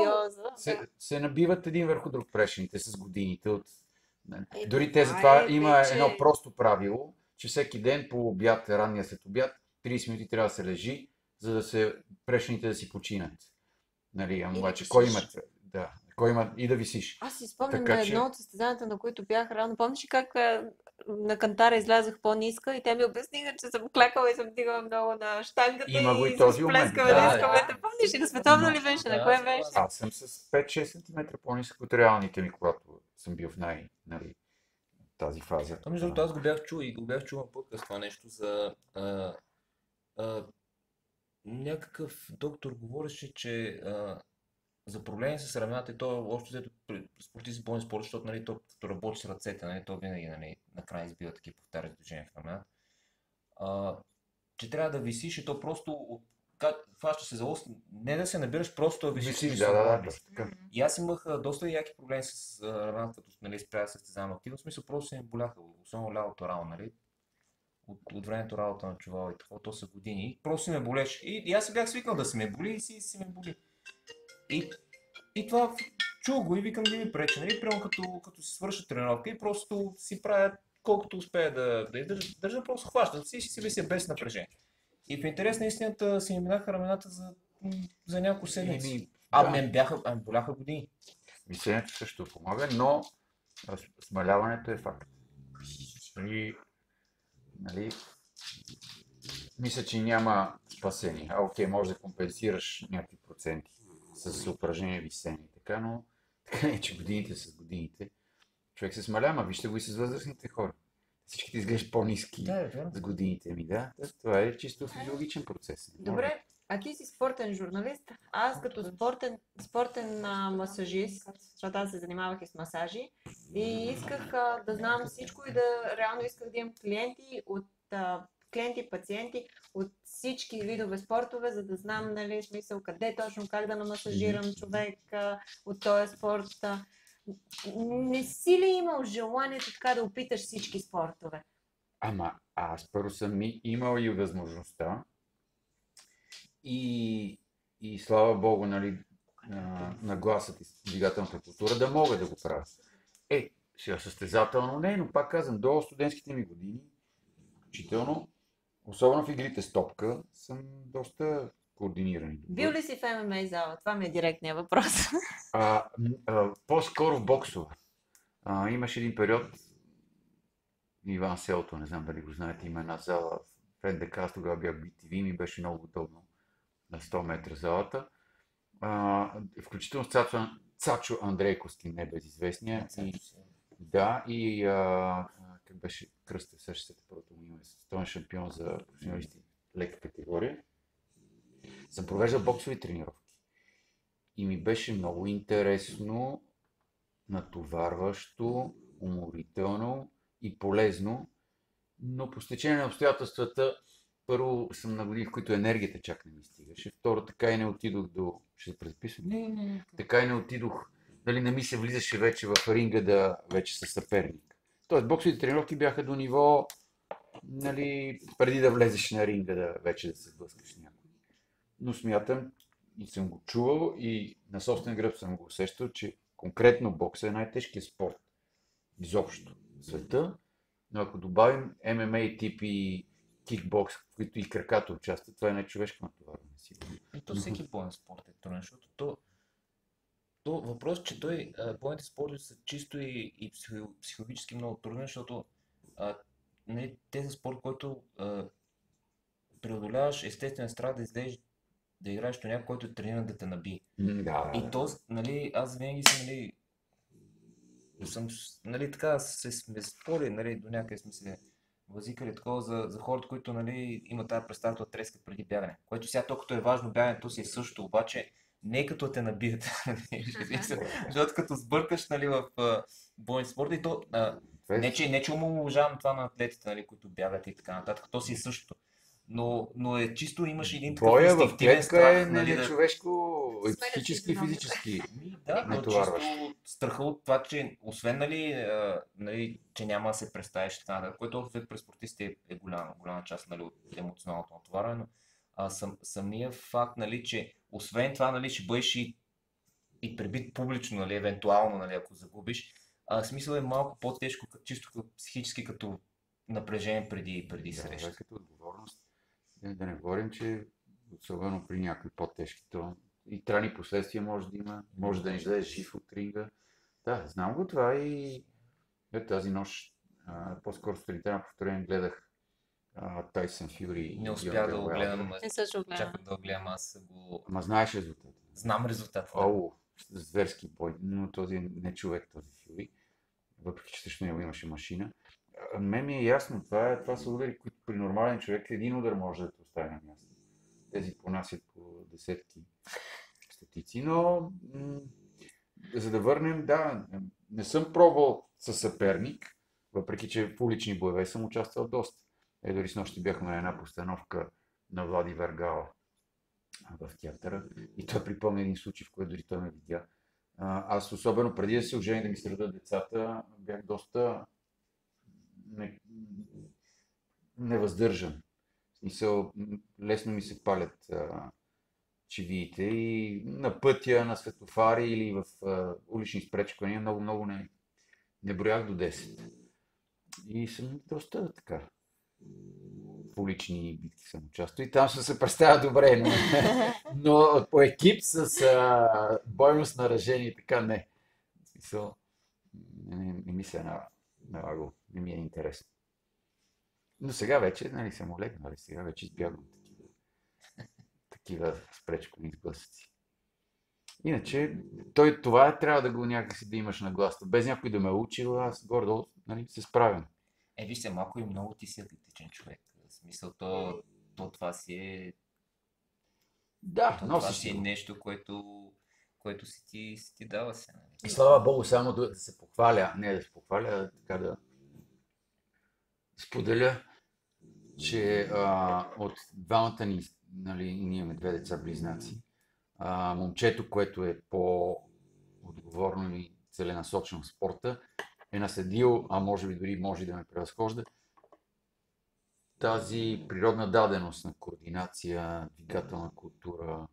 се набиват един върху друг прешените с годините. Дори те затова има едно просто правило, че всеки ден по обяд, ранния след обяд, 30 минути трябва да се лежи, за да се прешените да си починат. Нали, обаче, кой има и да висиш. Аз си спомням на едно от състезанията, на които бях рано. Помниш ли как на кантара излязох по-ниска и те ми обясниха, че съм клякала и съм дигала много на щангата има го и с този момент. плескаване. Помниш ли, на световно ли беше? На кое беше? Аз съм с 5-6 см по-нисък от реалните ми, когато съм бил в тази фаза. Между другото, аз го бях чул и го бях чул на подкаст това нещо за... някакъв доктор говореше, че за проблеми с рамената и то общо взето спортисти болни спорт, защото нали, то като работи с ръцете, нали, то винаги нали, накрая избива такива повтарящи движения в рамената. Че трябва да висиш и то просто хваща се за лост, не да се набираш, просто да висиш. Да. И аз имах доста яки проблеми с рамената, като нали, спря да състезавам активно, в смисъл просто се ми боляха, особено лявото рамо, нали. От времето работа на чувал и такова, то са години. Просто си ме болеше. И аз се бях свикнал да се ме боли и си ме боли. И И това чул го и викам да ми пречи, нали? Прямо като си свърша тренировка и просто си правя колкото успея да издържа, държа, просто хващат си и си вися без напрежение. И в интерес на истината си ми минаха рамената за няколко седмици. Боляха години. Висенето също помага, но смаляването е факт. И, нали, мисля, че няма спасение. Окей, може да компенсираш някакви проценти с упражнение висене, така, но така не, че годините с годините. Човек се смалява, вижте го и с възрастните хора. Всичките изглеждат по-ниски с годините ми, да. Това е чисто физиологичен процес. Добре, а ти си спортен журналист, аз като спортен масажист, защото аз се занимавах и с масажи, и исках да знам всичко и реално исках да имам клиенти, пациенти от всички видове спортове, за да знам, нали, смисъл къде точно, как да намасажирам човек от този спорт. Не си ли имал желанието така да опиташ всички спортове? Ама аз първо съм имал и възможността и слава Богу, нали, нагласът и двигателната култура да мога да го правя. Сега състезателно не, но пак казвам, до студентските ми години, включително, особено в игрите с топка, съм доста координиран. Бил ли си в ММА зала? Това ми е директният въпрос. По-скоро в боксова. Имаше един период, Иван Селто, не знам дали го знаете, има една зала в НДК, аз тогава бях BTV, ми беше много удобно на 100 метра залата. Включително с Цачо Андрейковски, небезизвестния. Как беше Кръстев, съществата първото му име, световен шампион за професионалисти лека категория. Съм провеждал боксови тренировки. И ми беше много интересно, натоварващо, уморително и полезно, но по стечение на обстоятелствата първо съм на години, в които енергията чак не ми стигаше. Второ, така и не отидох до... Ще се предписвам? Не. Така и не отидох, дали не ми се влизаше вече в ринга вече със съперник. Тоест, боксовите тренировки бяха до ниво, нали, преди да влезеш на ринга вече да се сблъскаш с някой. Но смятам, и съм го чувал, и на собствен гръб съм го усещал, че конкретно бокса е най-тежкият спорт изобщо в света. Но ако добавим ММА тип и кикбокс, в които и краката участват, това е най-човешко натоварване. И то всеки боен спорт е труден, защото въпрос, че боените спорти са чисто и психологически много труден, защото те са спорт, който преодоляваш естествен страх да излезеш да играеш до някой, който е трениран да те набие. И то, нали, аз винаги съм, нали, така сме спори, нали, до някъде сме се възикали такова за хората, които, нали, имат тази представа да трескат преди бягане. Което сега толкова е важно, бягането си е също, обаче не е като те набият. Защото като сбъркаш, нали, в бойни спорта и то, не че уважавам това на атлетите, нали, които бягат и така нататък, то си е същото. Но е чисто имаш един такъв инстинктивен страх, нали, човешко, психически и физически. Да, но чисто страха от това, че освен, нали, че няма да се представиш, което през спортистите е голяма част, нали, от емоционалното натоварване, но самия факт, нали, че освен това, нали, ще бъдеш и пребит публично, нали, евентуално, нали, ако загубиш, смисъл е малко по-тежко, чисто психически, като напрежение преди среща. Да, като отговорност. Да не говорим, че особено при някои по-тежки, то и трайни последствия може да има, може да не излезеш жив от ринга. Да, знам го това и тази нощ, по-скоро сутринта на повторение гледах Тайсън Фюри. Не успях да го гледам, чакам да го гледам, аз го... Ама знаеш резултата? Знам резултата. Зверски бой, но този не човек, този Фюри, въпреки че срещу него имаше машина. Мен ми е ясно, това са удари, които при нормален човек един удар може да те остави на място. Тези понасят по десетки, стотици, но за да върнем, да, не съм пробвал със съперник, въпреки че в улични боеве съм участвал доста. Дори с нощи бяхме на една постановка на Влади Вергала в театъра и той припомня един случай, в който дори той ме видя. Аз особено преди да се ожени да ми се родят децата, бях доста невъздържан. В смисъл, лесно ми се палят ще видите. И на пътя, на светофари или в улични спречквания много не броях до 10. И съм доста така в улични битки съм участвал и там ще се представя добре, но по екип с бойно снаряжение и така не. В смисъл, не ми се налагало, не ми е интересно. Но сега вече, нали, съм олегнал, сега вече избягвам такива спречкови сблъсъци. Иначе, това трябва да го някакси да имаш на глас. Без някой да ме е учил, аз гордо, нали, се справям. Вижте, малко и много ти си атлетичен човек. В смисъл, това си е... Да, това носиш си е си го. нещо, което си ти дава се. Нали? И слава Богу, само да се похваля, не да се похваля, а така да споделя, че от двамата ни, нали, ние имаме 2 деца близнаци, момчето, което е по-отговорно и целенасочено в спорта, е наследил, а може би дори може да ме превъзхожда, тази природна даденост на координация, двигателна култура,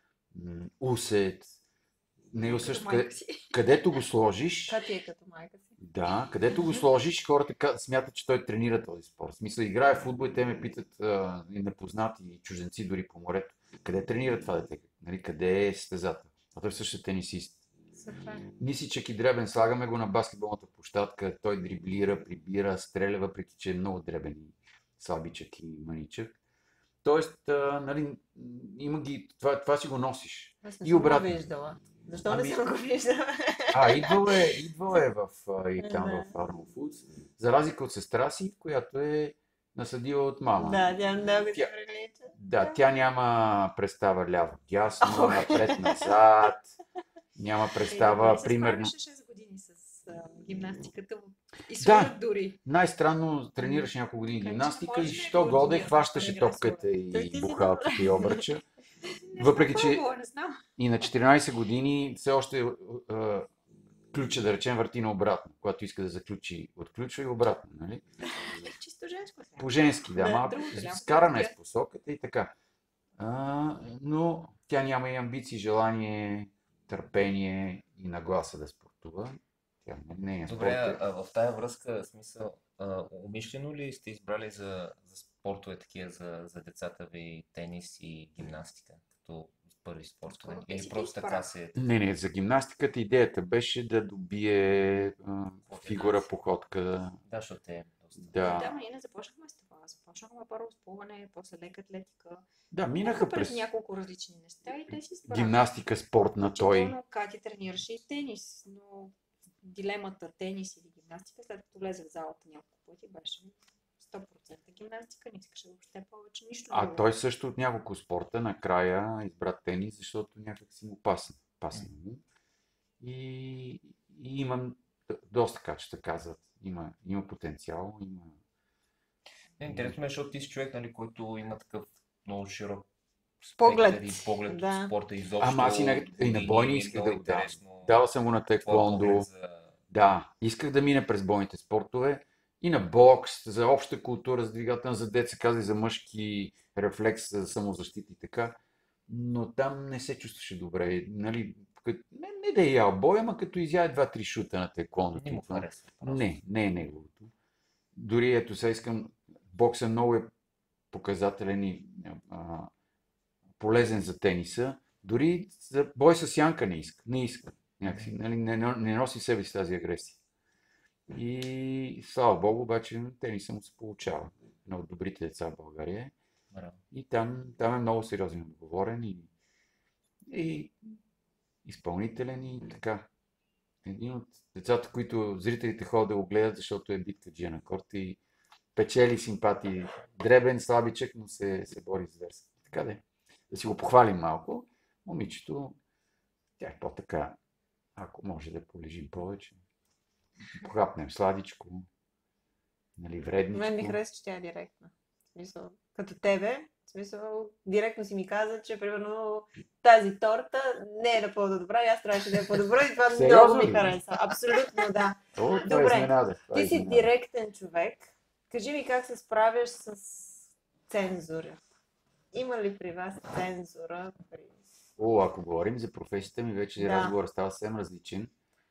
усет. Него също, където го сложиш, Това ти е като майка си. да, където го сложиш, хората смятат, че той тренира този спорт. В смисъл, играе в футбол и те ме питат и непознати чужденци дори по морето. Къде тренира това дете? Нали, къде е състезател? А той също е тенисист. Нисичък и дребен, слагаме го на баскетболната площадка, той дриблира, прибира, стреля, въпреки че е много дребен и слабичък и маничък. Тоест, нали, има ги, това си го носиш. Аз И не съм го обратно. виждала. Защо Ами- не съм го виждала? Идвал е и там Да. в Arnold Foods, за разлика от сестра си, която е наследила от мама. Да, тя много ти Тя- прилича. Да, тя няма представа ляво-дясно, напред-назад, няма представа, примерно. Се справяше 6 години с гимнастиката и спорт дори. Най-странно тренираш няколко години Така че гимнастика и може да що го годе разбира, хващаше да играе топката Той и ти си бухалката и обръча. Не Въпреки, съм че пробвала, не знам. и на 14 години все още ключа, да речем, върти наобратно. Когато иска да заключи, отключва и обратно, нали? Чисто женско сега. По-женски, да, Да, малко. друго голямо Скарана е събитие. с посоката и така. Но тя няма и амбиции, желание, търпение и нагласа да спортува. Тя не е Добре, спорт. в тая връзка, смисъл, умишлено ли сте избрали за спортове такива за децата ви, тенис и гимнастика, като първи спортове? Скоро Или си просто ти така избра. се... Не, за гимнастиката идеята беше да добие фигура, походка. Да, защото е доста... Да, Да, ние не започнахме с това. Започнахме първо с плуване, после лека атлетика. да, минаха Минаха през през няколко различни неща и те си избраха. гимнастика спортна той. Включително Кати тренираше и тенис, но дилемата тенис или гимнастика, след като влезе в залата няколко пъти, беше 100% гимнастика, не искаше въобще повече нищо А друго. той също от няколко спорта накрая избра тенис, защото някак си му пасна му. И имам доста качества, казват. Има потенциал, има... Интересно ме, защото ти си човек, нали, който има такъв много широк Поглед. спектър и поглед Да. от спорта изобщо. Ама аз и на години, бойни исках много да го дам. интересно Дал съм го на твой таеквондо. поглед за... Да, исках да мине през бойните спортове и на бокс, за обща култура, за двигателна, за деца, казали за мъжки рефлекс, за самозащита и така. Но там не се чувстваше добре. Нали, не да е ял бой, ама като изяде 2-3 шута на таеквондо. Не му харесва. просто. Не е неговото. Дори ето сега искам, боксът много е показателен и полезен за тениса. Дори за бой с Янка не иска. Някакси, нали, не носи в себе си тази агресия. И слава Богу, обаче тениса му се получава. Едно от добрите деца в България е. Браво. И там е много сериозен отговорен и изпълнителен и така. Един от децата, които зрителите ходят да го гледат, защото е биткаджия на корта и печели симпатии. Дребен, слабичък, но се бори зверски. Така да си го похвалим малко. Момичето, тя е по-така, ако може да полежим повече. Похапнем сладичко, нали, вредничко. Мен ми хареса, че тя е директна. В смисъл, като тебе, в смисъл, директно си ми каза, че примерно тази торта не е напълно добра и аз трябваше да е по-добра и това Сериозно много ми ли? хареса. Абсолютно, да. Това Добре. изненада. Това Ти си изненада. директен човек. Кажи ми как се справяш с цензура. Има ли при вас цензура? Ако говорим за професията ми, вече Да. разговорът става съвсем различен.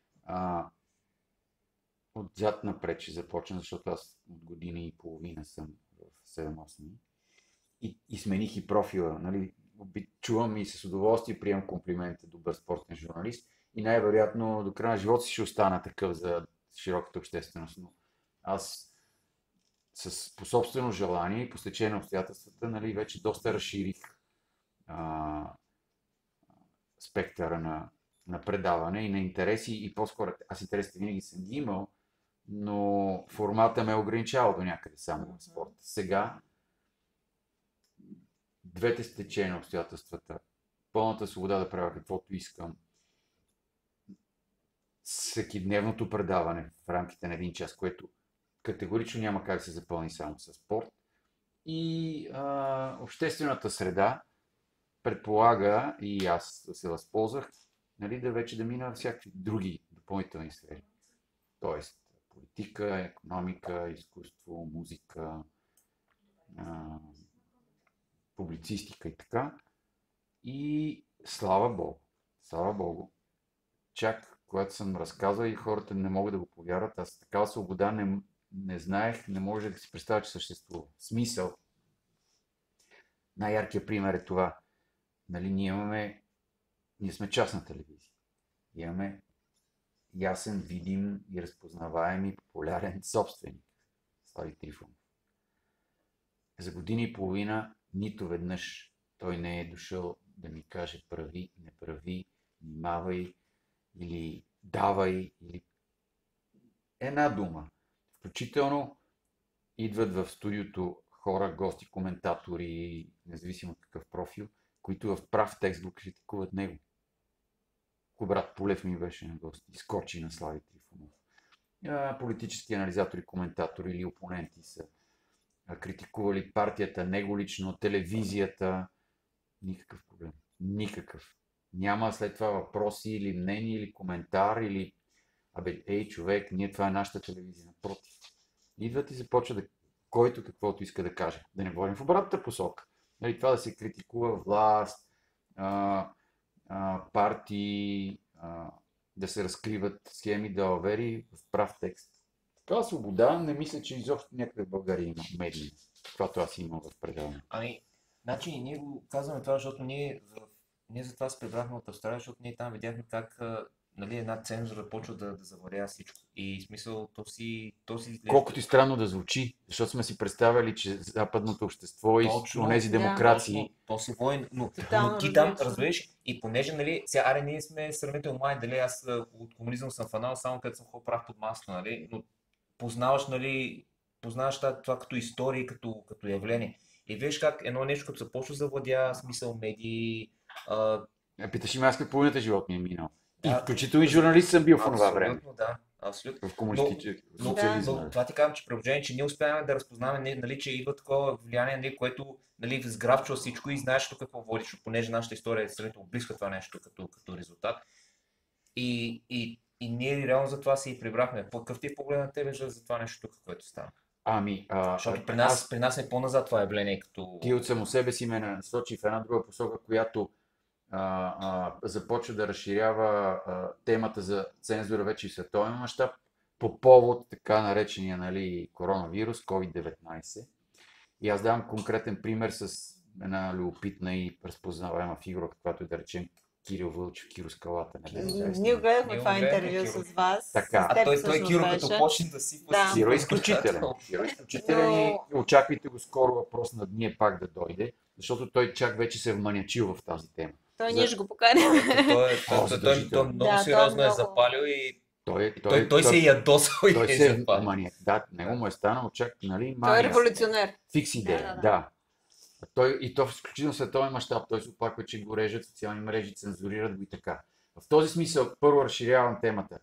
Отзад напред ще започна, защото аз от година и половина съм в 7-8 и смених и профила. Нали? Чувам и с удоволствие приемам комплимента добър спортен журналист и най-вероятно до края на живота си ще остана такъв за широката общественост. Но аз по собствено желание и по стечение на обстоятелствата, нали, вече доста разширих спектъра на предаване и на интереси и по-скоро аз интересите винаги съм ги имал, но формата ме е ограничавал до някъде само в спорта. Сега двете стечения на обстоятелствата, пълната свобода да правя каквото искам, всекидневното предаване в рамките на един час, което категорично няма как да се запълни само с спорт, и обществената среда предполага, и аз се възползвах, нали, да вече да мина всякакви други допълнителни сфери. Тоест политика, економика, изкуство, музика, публицистика и така. И слава Богу, чак когато съм разказал и хората не могат да го повярват, аз такава свобода не знаех, не може да си представя, че съществува. Смисъл. Най-яркият пример е това. Нали, ние сме частна телевизия. Имаме ясен, видим и разпознаваем и популярен собственик. Слави Трифонов. За година и половина нито веднъж той не е дошъл да ми каже прави, не прави, внимавай или давай, или една дума. Включително идват в студиото хора, гости, коментатори, независимо от какъв профил, които в прав текст го критикуват него. Брат Пулев ми беше на гости, изкочи на Слави Трифонов. Политически анализатори, коментатори или опоненти са критикували партията, него лично, телевизията. Никакъв проблем. Никакъв. Няма след това въпроси или мнение, или коментар, или човек, това е нашата телевизия. Напротив. Идват и започва който каквото иска да каже. Да не говорим в обратната посока. Нали, това да се критикува власт, партии, да се разкриват схеми, далавери в прав текст. Такава свобода не мисля, че изобщо някъде в България има медии, каквато аз имам в предаване. Значи ние го казваме това, защото ние за това се прибрахме от Австралия, защото ние там видяхме как нали, една цензура почва да заварява всичко. И в смисъл, то си Колкото и странно да звучи, защото сме си представили, че западното общество и онези демокрации... То се води, но ти там различно. разбереш и понеже, нали, сега, ние сме сравнително млади, дали аз от комунизъм съм фанал, само където съм ходил прав под масата, нали, но познаваш това като история, като явление. И виж как едно нещо, като се почва завладя смисъл медии... Питаш и ме аз как половината живот ми е минал. Да, и включително и журналист съм бил в това време. Абсолютно, да. Абсолютно. В комунистически социализъм. Но това ти казвам, че при положение, че ние успяваме да разпознаваме, нали, че идва такова влияние, нали, което, нали, сграбчва всичко и знаеш какво водиш, понеже нашата история е сравнително близка това нещо като резултат. И ние реално за това си и прибрахме. Какъв ти е поглед на тебе за това нещо тук, което стана? Защото при нас е по-назад това явление като... Ти от само себе си ме насочи в една друга посока, която започва да разширява темата за цензура вече и в световен мащаб по повод така наречения, нали, коронавирус, COVID-19. И аз давам конкретен пример с една любопитна и разпознаваема фигура, каквато е да речем Кирил Вълчев, Киро Скалата. Ние гледахме това интервю с вас. Така. Той Киро като почне да си... Да. Киро е изключителен. И очаквайте го скоро, въпрос на дни пак да дойде, защото той чак вече се е вманячил в тази тема. Той ние ще го поканим. Той много сериозно е запалил и той се е ядосал и той е се е запалил. маниак. Да, него му е станал чак, нали, Той е революционер. Фикс идея, да. И то в изключително световен мащаб, той се оплаква, че го режат социални мрежи, цензурират го и така. В този смисъл, първо разширявам темата.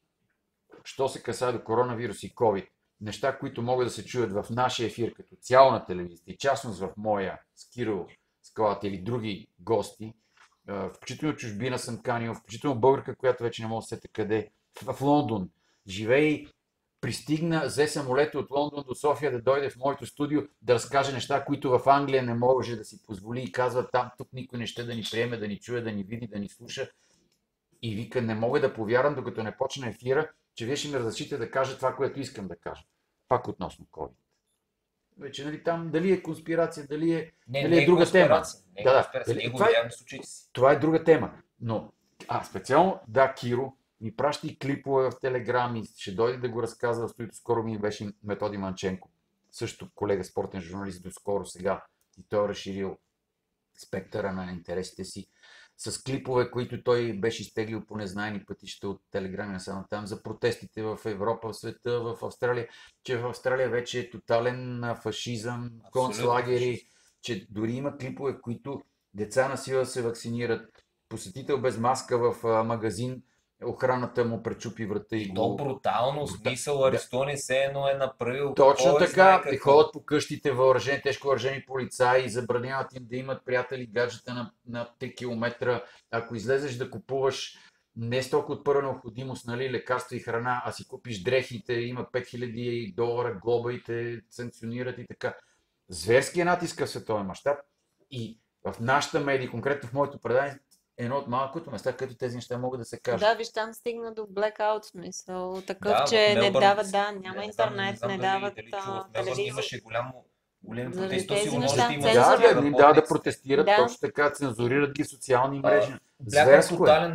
Що се касае до коронавирус и COVID, неща, които могат да се чуят в нашия ефир, като цяло на телевизията, и частност в моя, с Кирил Скалата или други гости, включително чужбина съм канил, включително българка, която вече не мога да сета къде, в Лондон, живее пристигна, взе самолета от Лондон до София да дойде в моето студио да разкаже неща, които в Англия не можеше да си позволи и казва там, тук никой не ще да ни приеме, да ни чуе, да ни види, да ни слуша. И вика, не мога да повярвам, докато не почне ефира, че вие ще ми разрешите да кажа това, което искам да кажа. Пак относно COVID. Вече, нали, там дали е конспирация, дали е друга тема. Ние го видяхме с очите си. Това е друга тема. Но, специално, Киро ми праща и клипове в Телеграм и ще дойде да го разказва в студиото. Скоро ми беше Методи Манченко, също колега спортен журналист доскоро сега. И той е разширил спектъра на интересите си с клипове, които той беше изтеглил по незнайни пътища от Телеграм и насам там за протестите в Европа, в света, в Австралия, че в Австралия вече е тотален фашизъм, концлагери, че дори има клипове, в които деца на сила се вакцинират, посетител без маска в магазин, охраната му пречупи врата и То брутално, смисъл, арестуване се едно е направил. Точно така, ходят по къщите въоръжени, тежко въоръжени полицаи, забраняват им да имат приятели гаджета на 3 км. Ако излезеш да купуваш не стока от първа необходимост, нали, лекарства и храна, а си купиш дрехите, има $5000 глоба и те санкционират и така. Зверски е натиска в световен мащаб и в нашата медия, конкретно в моето предание, едно от малкото места, където тези неща могат да се кажат. Да, виж, там стигна до блекаут смисъл. Такъв, че не дават, няма интернет, не дават телевизия. Имаше големи Заради протести, тези сигурно неща, може да има цензура. Не им дава да протестират, Да. точно така, цензурират ги социални мрежи. Бляха Зверско е. тотален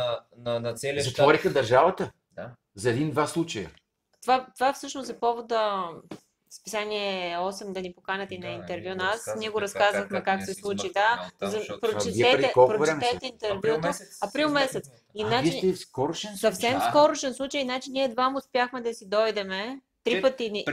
на целия щат. Затвориха държавата Да. за един-два случая. Това всъщност е повода списание 8 да ни поканят и на Да, интервю ние нас. разказахме Ние го разказахме как ние се си случи. взимахме Да, оттам, защото- прочетете колко време прочетете са? интервюто. Април месец. Вие Иначе, сте в скорошен съвсем Да. скорошен случай, иначе ние двама успяхме да си дойдеме. Три пъти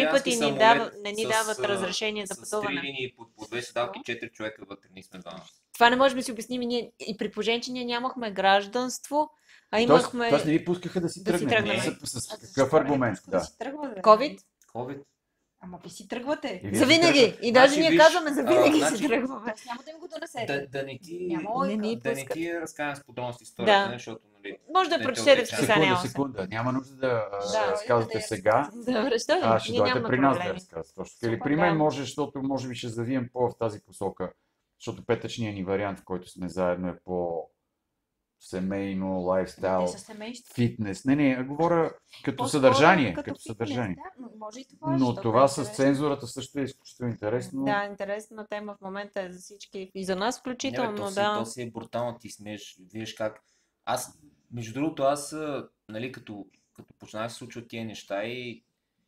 не ни дават разрешение за С пътуване. 3 линии по 2 седалки, 4 човека вътре, ние сме двама. Това не можем да си обясним и при положение, че ние нямахме гражданство, а Тоест имахме не ви пускаха да си да си тръгнете. тръгнем. С какъв аргумент? Да. COVID. COVID. Ама ви си тръгвате. И вие За си винаги. тръгвате. И даже Значи, ние виж, казваме за винаги значи- си тръгваме. Аз няма да им го донесете. Да не ти, Няма логика. Не ни да не пускат. ти разказвам с подробности историята, Да. защото, нали, Може да не те прочетете в отвлечам. списание 8. Секунда. Няма нужда да Да. разказвате Да, сега. Добре, що ли? Ще Ние дойдете нямаме при нас да проблеми. разказвате. Точно. Или Супер, при мен да. може, защото може би ще завием по в тази посока. Защото петъчният ни вариант, в който сме заедно е по семейно, лайфстайл, Те са семейство. фитнес. Не, говоря като По-скоро съдържание. като Като фитнес, съдържание. Да, но може и това. Но защото това е с интересно. цензурата също е изключително интересно. Да, интересна тема в момента е за всички. И за нас включително, то да. си е брутално, ти смееш, виждаш как. Между другото, нали, като почнах да се случват тия неща и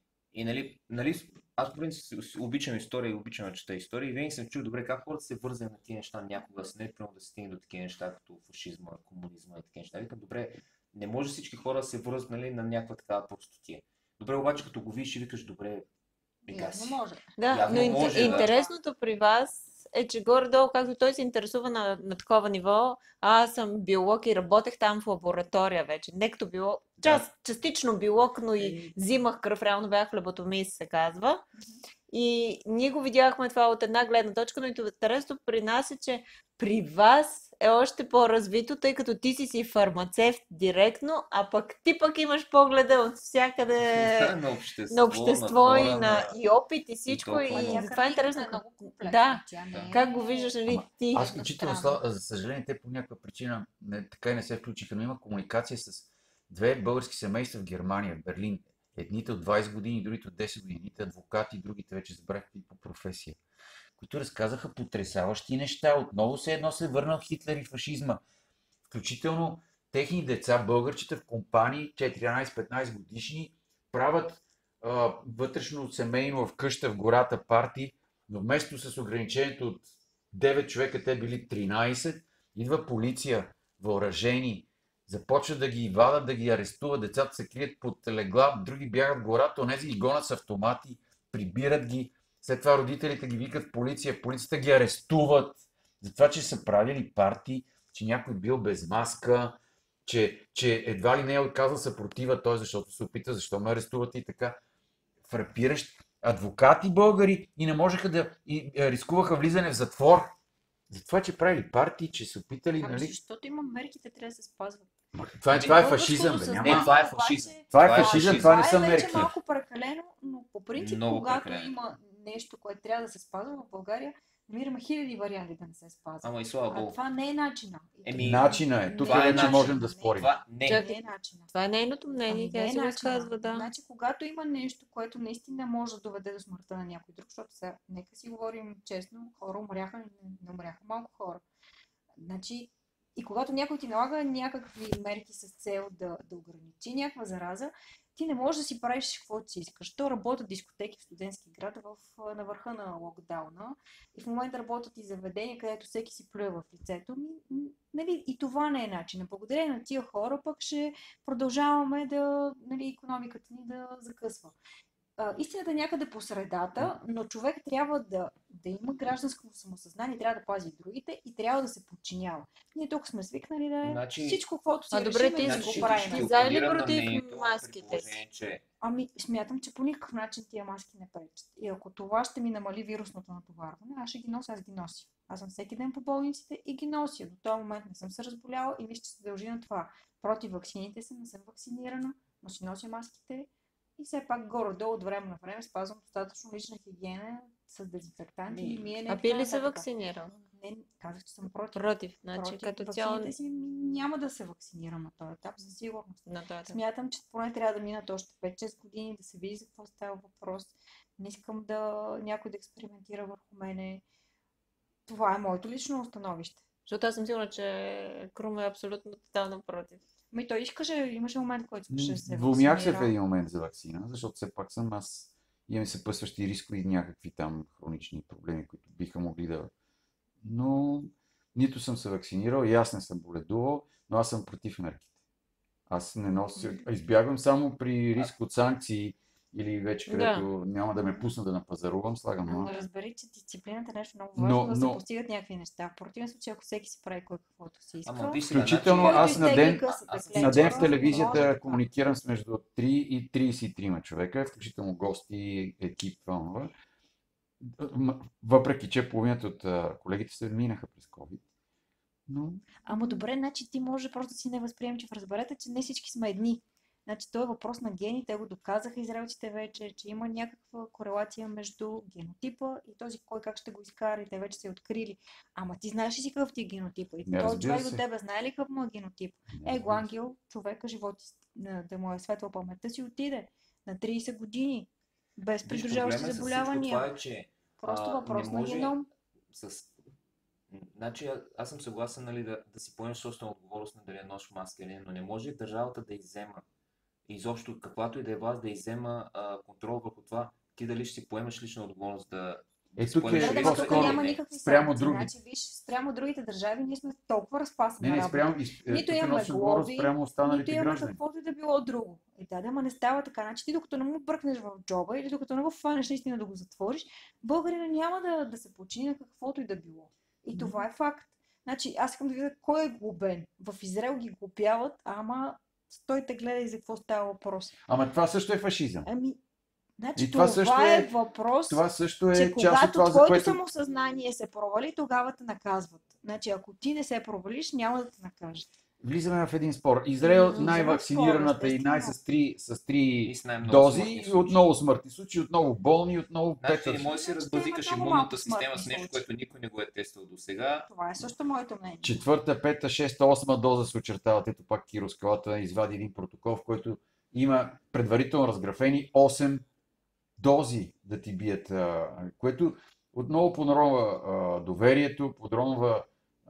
нали, аз по принцип обичам история и обичам да чета истории и винаги съм чул добре как хората се вързани на тия неща някога, с не примерно да се стигне до такива неща, като фашизма, комунизма и такива неща. Викам, добре, не може всички хора да се вързат, нали, на някаква такава простотия. Добре, обаче като го видиш и викаш, добре, Явно може. Да, Явно но може, да. интересното при вас е, че горе-долу, както той се интересува на такова ниво, аз съм биолог и работех там в лаборатория вече. Не като биолог, частично биолог, но и взимах кръв, реално бях флеботомист, се казва. И ние го видяхме това от една гледна точка, но интересното при нас е, че при вас е още по-развито, тъй като ти си фармацевт директно, а пък ти имаш погледа от всякъде на общество и опит и всичко. И това е интересно. Да, как го виждаш, нали, ти? Аз включително, за съжаление, те по някаква причина така и не се включиха, но има комуникация с две български семейства в Германия, в Берлин. Едните от 20 години, другите от 10 години. Едните адвокати, другите вече забрах и по професия. Които разказаха потресаващи неща. Отново едно се върнал Хитлер и фашизма. Включително техни деца, българчета в компании, 14-15 годишни, правят вътрешно семейно в къща в гората парти, но вместо с ограничението от 9 човека, те били 13, идва полиция, въоръжени, започват да ги вадат, да ги арестуват, децата се крият под легла, други бягат в гората, онези ги гонят с автомати, прибират ги, след това родителите ги викат в полиция, полицията ги арестуват за това, че са правили парти, че някой бил без маска, че едва ли не е отказал съпротива той, защото се опита, защо ме арестувате и така. Фрапиращ. Адвокати българи и не можеха рискуваха влизане в затвор. За това, че правили партии, че се опитали, нали? Защото има мерките, трябва да се спазват. Това е фашизъм, бе. Българското Няма... Не, това е съзнание фашизъм. обаче- Това е фашизъм, това не Това са е вече мерки. малко прекалено, но по принцип, Много когато прекалено. има нещо, което трябва да се спазва в България, намираме хиляди варианти да не се спазва. Ама и слава А богу. това не е начина. Начина е. Тук Това е вече начина. можем да спорим. Това не. Чакай. Не е начина. Това е нейното мнение, Ами тя не е си го начина. казва, да. Значи, когато има нещо, което наистина може да доведе до смъртта на някой друг, защото сега, нека си говорим честно, хора умряха, не умряха малко хора. Значи, и когато някой ти налага някакви мерки с цел да ограничи някаква зараза, ти не можеш да си правиш каквото си искаш. То работят дискотеки в студентски град на върха на локдауна и в момента работят и заведения, където всеки си плюе в лицето. Нали, и това не е начин. Благодарение на тия хора пък ще продължаваме икономиката ни да закъсва. Истината е някъде по средата, но човек трябва да има гражданско самосъзнание, трябва да пази другите и трябва да се подчинява. Ние тук сме свикнали да е Значи- всичко, каквото си добре, решим, ти да си си Значи, го ще правим. За или опонирам на против мнението, маските? при положение, че Ами, смятам, че по никакъв начин тия маски не пречат. И ако това ще ми намали вирусното натоварване, аз ще ги нося, аз ги нося. Аз съм всеки ден по болниците и ги нося. До този момент не съм се разболяла и мисля, че се дължи на това. Против ваксините съм, не съм вакцинирана, но си нося маските и все пак горе-долу от време на време спазвам достатъчно лична хигиена с дезинфектанти и миене. А и би така ли се нататък. вакцинирал? Не, казах, че съм против. Против. Значи Против като цяло ваксините си няма да се вакцинирам на този етап, със сигурност. на този. Смятам, че поне трябва да минат още 5-6 години, да се види за какво става въпрос. Не искам някой да експериментира върху мене. Това е моето лично установище. Защото аз съм сигурна, че Крум е абсолютно тотално против. Той имаше момент, в който искаше да се Двумях се в вакцинира. един момент за вакцина, защото все пак имам съпъсващи рискови някакви там хронични проблеми, които биха могли да... Но нито съм се вакцинирал и аз не съм боледувал, но аз съм против мерките. Аз не нося, избягвам само при риск от санкции или вече където няма да ме пусна да напазарувам, слагам Ама на... разбери, че дисциплината е нещо много важно, да се но- постигат някакви неща. В противен случай, ако всеки си прави кой каквото си иска, Ама виж сега, Включително значи, аз на ден, на ден в телевизията може комуникирам с между 3 и 33 човека, включително гости, екип, това. Въпреки, че половината от колегите се минаха през COVID. Но Ама добре, значи ти може просто да си не възприемчив. Разберете, че не всички сме едни. Значи това е въпрос на гени, те го доказаха израелците вече, че има някаква корелация между генотипа и този кой как ще го изкара и те вече се открили. Ама ти знаеш ли си какъв ти е генотипа? И Не, този разбира човек се. до тебе знае ли какъв му е генотип? Его Ангел, човека, живот да му е светла паметта, си отиде на 30 години, без виж, придружаващи проблемът с всичко заболявания. това е, че Просто въпрос не на може геном. с... Значи аз съм съгласен, нали, да си поемеш собствена отговорност на дали носиш маска или не, но не може държавата да иззема изобщо каквато и да е власт да иззема контрол върху това, ти дали ще си поемеш лична отговорност да тук поемеш е Да, риска тук по-скоро няма или не. никакви спрямо санкции. други. Значи, виж, спрямо другите държави ние сме толкова разпасани Не, работа. спрямо, Нито тук имаме носи отговорност глоби, спрямо Нито останалите имаме граждани. каквото и да било друго. Ама не става така. Значи ти докато не му бръкнеш в джоба или докато не го фанеш наистина да го затвориш, българина няма да се почини на каквото и да било. И това е факт. Значи аз искам да видя кой е глобен. В Израел ги глупяват, ама стойте гледай за какво става въпрос. Ама това също е фашизъм. Значи И това това също е е- въпрос, Това също е че част от когато това, за твоето което... самосъзнание се провали, тогава те наказват. Значи ако ти не се провалиш, няма да те накажат. Влизаме в един спор. Израел Влизаме в най-вакцинираната спор, и най естествено. с три И с най-много дози, смъртни и случаи. отново смъртни случаи, отново болни, отново Значи пета. не може да си Значи, разбазикаш те имат много имунната малко система с смъртни нещо, случаи. което никой не го е тествал до сега. Това е също моето мнение. Четвърта, пета, шеста, осма доза се очертават. Ето пак Киро Скалата извади един протокол, в който има предварително разграфени 8 дози да ти бият, което отново подронва доверието, подронва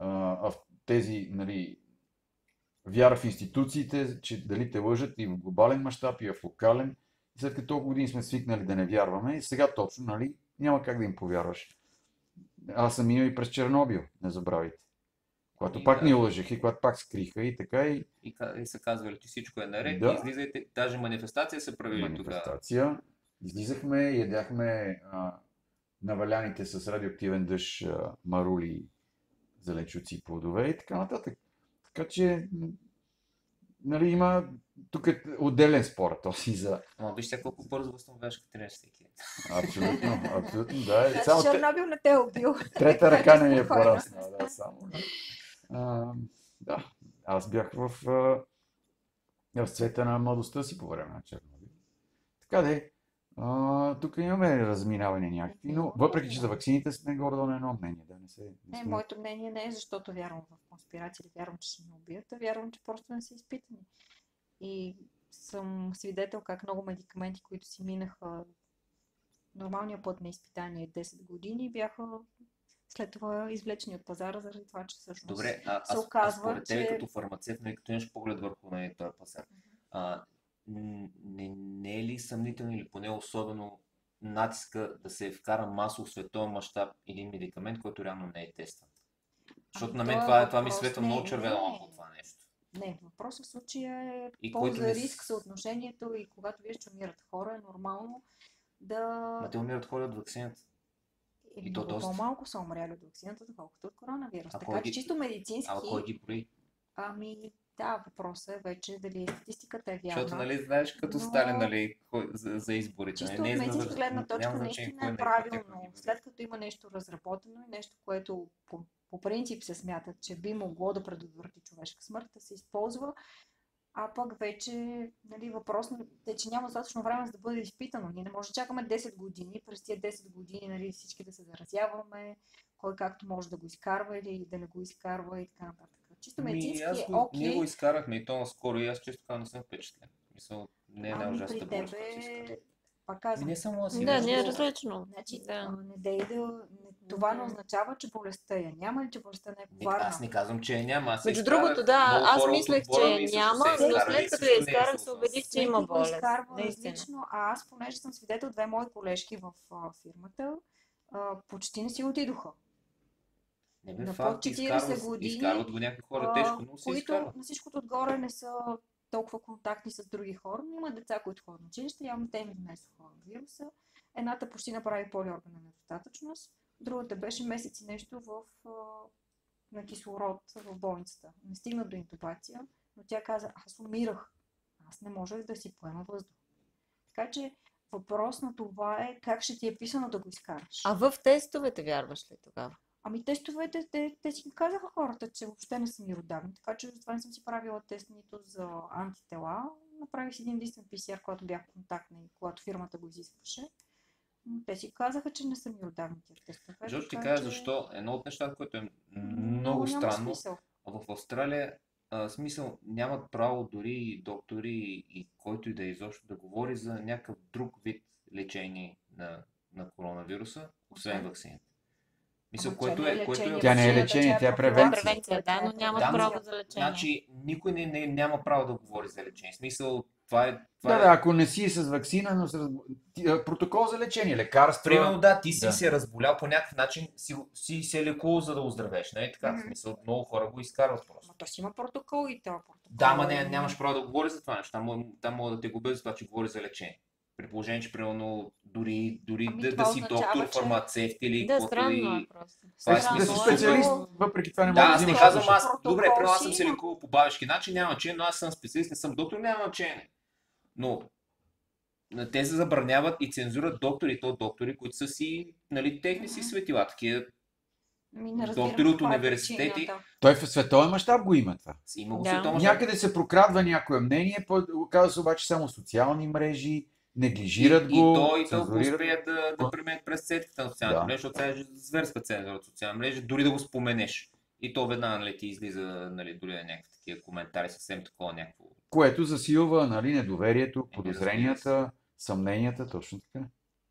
тези, нали, вяра в институциите, че дали те лъжат и в глобален мащаб, и в локален. И след като толкова години сме свикнали да не вярваме, и сега точно, нали, няма как да им повярваш. Аз съм минал и през Чернобил, не забравяйте. Когато И пак да. ни лъжеха и когато пак скриха и така и И са казвали, че всичко е наред. Да. И излизайте, даже манифестация са правили тогава. манифестация. Излизахме, ядяхме наваляните с радиоактивен дъжд марули, зеленчуци и плодове и така нататък. Така че, нали, има тук е отделен спор, този за... Ама виж сега колко бързо възстановяваш като тренер всеки. Абсолютно, да. Значи Само Чернобил не те е убил. трета ръка не ми е Спокойно. пораснала, да, само. Да, аз бях в В цвета на младостта си по време на Чернобил. Така де, тук имаме разминаване някакви, но въпреки, че за ваксините сме горе на едно мнение, да не Не, сме... моето мнение не е защото вярвам в конспирации или вярвам, че ще ни убият, а вярвам, че просто не са изпитани. И съм свидетел как много медикаменти, които си минаха нормалния път на изпитание 10 години, бяха след това извлечени от пазара, заради това, че всъщност Добре, се а оказва, според тебе че... като фармацевт, нали, като имаш поглед върху този пазар, не е ли съмнително или поне особено натиска да се вкара масово в световен мащаб един медикамент, който реално не е тестван? Защото на мен това ми светва много червена лампа от това нещо. Не, въпросът в случая е И който полза не риск съотношението и когато виж, че умират хора, е нормално да... Ма те умират хора от ваксината. И то много доста. по-малко са умряли от ваксината, отколкото от коронавирус. А Така кой че ги- чисто медицински, А кой ги брои? ами да, въпросът е вече дали статистиката е Защото, вярна. нали, знаеш, като Но- Сталин, нали, за изборите. Чисто нали, от не е медицинска гледна няма точка значение наистина кой е не правилно. кой ги брои. След като има нещо разработено и нещо, което по принцип се смята, че би могло да предотврати човешка смърт, да се използва, а пък вече, нали, въпрос е, че няма достатъчно време за да бъде изпитано. Ние не можем да чакаме 10 години, през тия 10 години, нали, всички да се заразяваме, кой както може да го изкарва или да не го изкарва и така нататък. Чисто медицински е Ние го окей. изкарахме и то наскоро и аз често така не съм впечатлен. Мисъл, не е Ами най-ужасната при болест, която се изкара. тебе, пак казвам, Не само аз и Да, нещо ние е друго. различно. значи, Да. не дей да... Това не означава, че болестта я няма или че болестта не е коварна. Аз не казвам, че я няма. Аз се Между изкарах, другото, да, много аз хора от мислех, отбора че ми също няма, се но изкарали след и като също я не е изкарах, се сложно. убедих, че Всеки има го болест. изкарва Наистина. различно, а аз, понеже съм свидетел, две мои колежки в фирмата почти не си отидоха. Не бе На факт, под 40 години, изкарват го някакви хора тежко, но се които изкарват. на всичкото отгоре не са толкова контактни с други хора, но има деца, които ходят на училище, явно те им донесоха вируса. Едната почти направи полиорганна недостатъчност, другата беше месец и нещо на кислород в болницата. Не стигна до интубация, но тя каза, аз умирах, аз не можех да си поема въздух. Така че въпрос на това е как ще ти е писано да го изкараш. А в тестовете вярваш ли тогава? Ами тестовете, те си казаха хората, че въобще не са миродавни, така че затова не съм си правила тест нито за антитела. Направих си един единствен PCR, когато бях контактна и когато фирмата го изискваше. Но те си казаха, че не са миродавни тия тестове. Защото ти така кажа че защо. Едно от нещата, което е много много няма странно, смисъл. в Австралия смисъл нямат право дори и доктори и който и да е изобщо да говори за някакъв друг вид лечение на коронавируса, освен ваксините. Мисъл, Ама което тя не е... е Което лечение, е Тя не е ваксината, лечение, тя е превенция. Превенция, да, но нямат Да, но- право за лечение. Значи, никой няма право да говори за лечение. В смисъл, това е... Да, ако не си с ваксина, но протокол за лечение, лекарства. Примерно, да, ти си Да. се разболял по някакъв начин, си се лекувал, за да оздравеш, нали така? В Мгм. смисъл, много хора го изкарват просто. Ама то си има протокол и това протокол. Да, ма нямаш право да говори за това нещо. Там могат да те губят за това, че говори за лечение. При положение, че примерно дори Ами да това си означава, доктор, че- фармацевт или Да, каквото странно и... е просто. Това е Да си смисъл, специалист, но- въпреки това не Да, може аз да не взимаш казвам решение. аз. Протокол Добре, примерно аз си съм се има. лекувал по бабешки начин, няма значение, но аз съм специалист, не съм доктор, няма значение. Но те се забраняват и цензурат доктори, доктори, които са си, нали, техни си светила, такива Ами не разбирам доктори от каква е университети. причината. Той в световен мащаб го има това. си има го Да. световно. Някъде се прокрадва някое мнение, казва се обаче само социални мрежи, неглижират го, И то го цензурират. успеят да преминат през сетките на социалните Да. мрежи, защото сега е зверска цензура от социални мрежи, дори да го споменеш. И то веднага, нали, ти излиза, нали, дори на някакви такива коментари, съвсем такова някакво. Което засилва, нали, недоверието, разбира подозренията, съмненията, точно така.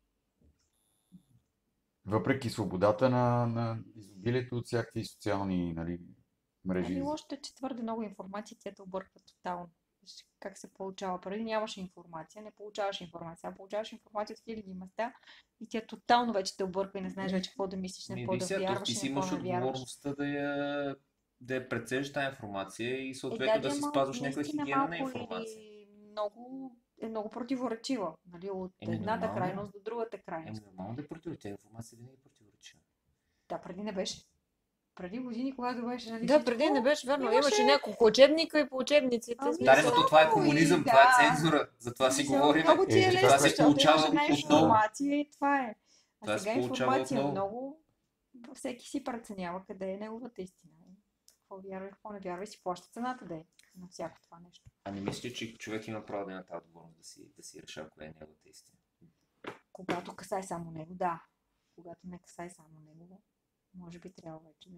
Въпреки свободата на изобилието от всякакви социални, нали, мрежи. Ами лошото е, че твърде много информация тя те обърква тотално. Виж как се получава. Преди нямаше информация, не получаваш информация. Сега получаваш информация от хиляди места и тя тотално вече те обърква и не знаеш вече какво да мислиш, на какво да Ти вярваш си и на имаш какво не вярваш. отговорността да я прецениш тази информация и Е, съответно да си ама спазваш някаква наистина хигиена на малко информация. или много противоречива. Нали? От Еми, едната нормално. крайност до другата крайност. Нормално да противоречи, информация винаги противоречи. Да, преди не беше. Преди години, когато беше, нали, Да, преди не беше верно. имаше- Имаше няколко учебника и по учебниците. Ами, смисъл. Да, но това е комунизъм, това е да. цензура, за това си Смисъл, говорим. Много ти е Е, лесно, това се защото получава имаш една отново. информация и това е. Това А се сега получава информация отново. много, всеки си преценява къде е неговата истина. какво вярва и какво не вярва и си плаща цената да е на всяко това нещо. А не мислите, че човек има право да има тази отговорност да си решава кое е неговата истина? Когато касае само него, да. Когато не касае само него, може би трябва вече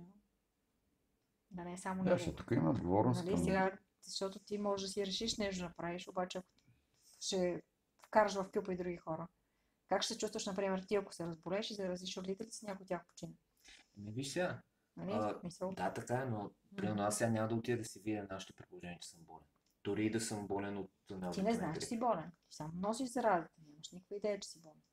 да не е само Да, него. защото тук има отговорност. Нали, сега, защото ти можеш да си решиш нещо да направиш, обаче ако ще вкараш в кюпа и други хора. Как ще се чувстваш, например, ти ако се разболеш и заразиш родителите си, някой от тях почина? Не виж сега. Нали? Мисъл. Да, така е, но примерно аз сега няма да отида да си видя нашите предположения, че съм болен. Дори и да съм болен от Ти не знаеш, че си болен. Ти само носиш заразата. Нямаш никаква идея, че си болен.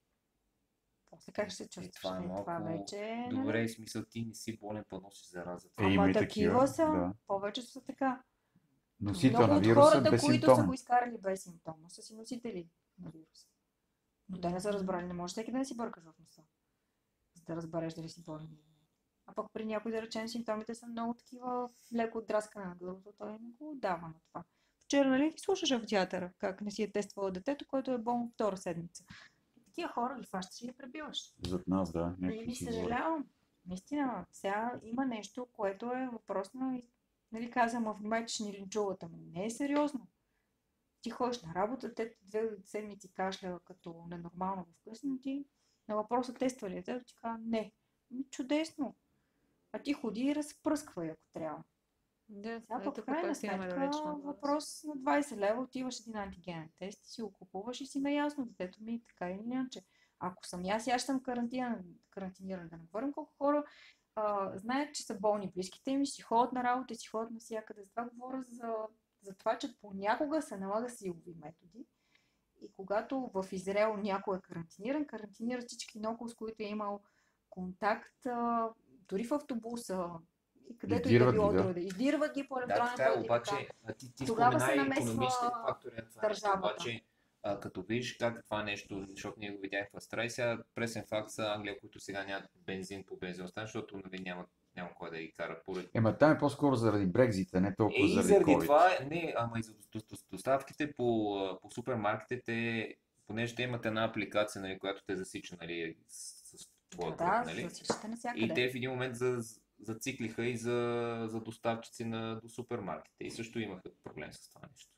После как ще се чувстваш? Това е малко... Това вече... Добре, в смисъл ти не си болен, па носиш заразата. Има Ама и такива такива, са. да. Повечето са така. Носител Много на от вируса хората, които са безсимптомен. го изкарали без симптома, са си носители на вируса. Но те не са разбрали. Не може всеки ден да си бъркаш в носа, за да разбереш дали си болен или не. А пък при някой, да речем, симптомите са много такива, леко отдраскане на гърлото, той не го дава на това. Вчера, нали, ти слушаше в театъра как не си е тествала детето, което е болно втора седмица. И такива хора ги фащаш и ги пребиваш. Зад нас, да. И Някакви ми си говорят. съжалявам. Наистина, сега има нещо, което е въпрос на... Нали казвам, внимай, че ще ни линчуват, ама не е сериозно. Ти ходиш на работа, те 2 седмици кашля като ненормално вкъсни, но ти на въпроса тества ли е, те ти казва не. Чудесно. А ти ходи и разпръсквай, ако трябва. Да, Сега пък в тук крайна пак имаме сметка лично въпрос на 20 лева, отиваш един антигенен тест, си го купуваш и си наясно, детето ми така или иначе. Ако съм аз ще съм карантиниран, да не говорим колко хора знаят, че са болни близките им, си ходят на работа и си ходят навсякъде. Затова говоря за това, че понякога се налага силови методи. И когато в Израел някой е карантинира всички наоколо, с които е имал контакт, дори в автобуса, и където и да било другаде. Издирват ги по електронен Да, така е, път и обаче така. ти Тогава спомена се и намесва икономичните фактори на това нещо, държавата. обаче като видиш как това нещо, защото ние го видяхме в Австралия, сега пресен факт са Англия, които сега нямат бензин по бензиностанция, защото нали, няма кой да ги кара поради. Ема там е по-скоро заради Брекзита, не толкова И заради заради COVID. това, не, ама и за доставките по супермаркетите, понеже те имат една апликация, нали, която те засича нали, с твоя кръг, нали? засичате навсякъде. И те в един момент зациклиха и за доставчици до супермаркетите и също имаха проблем с това нещо.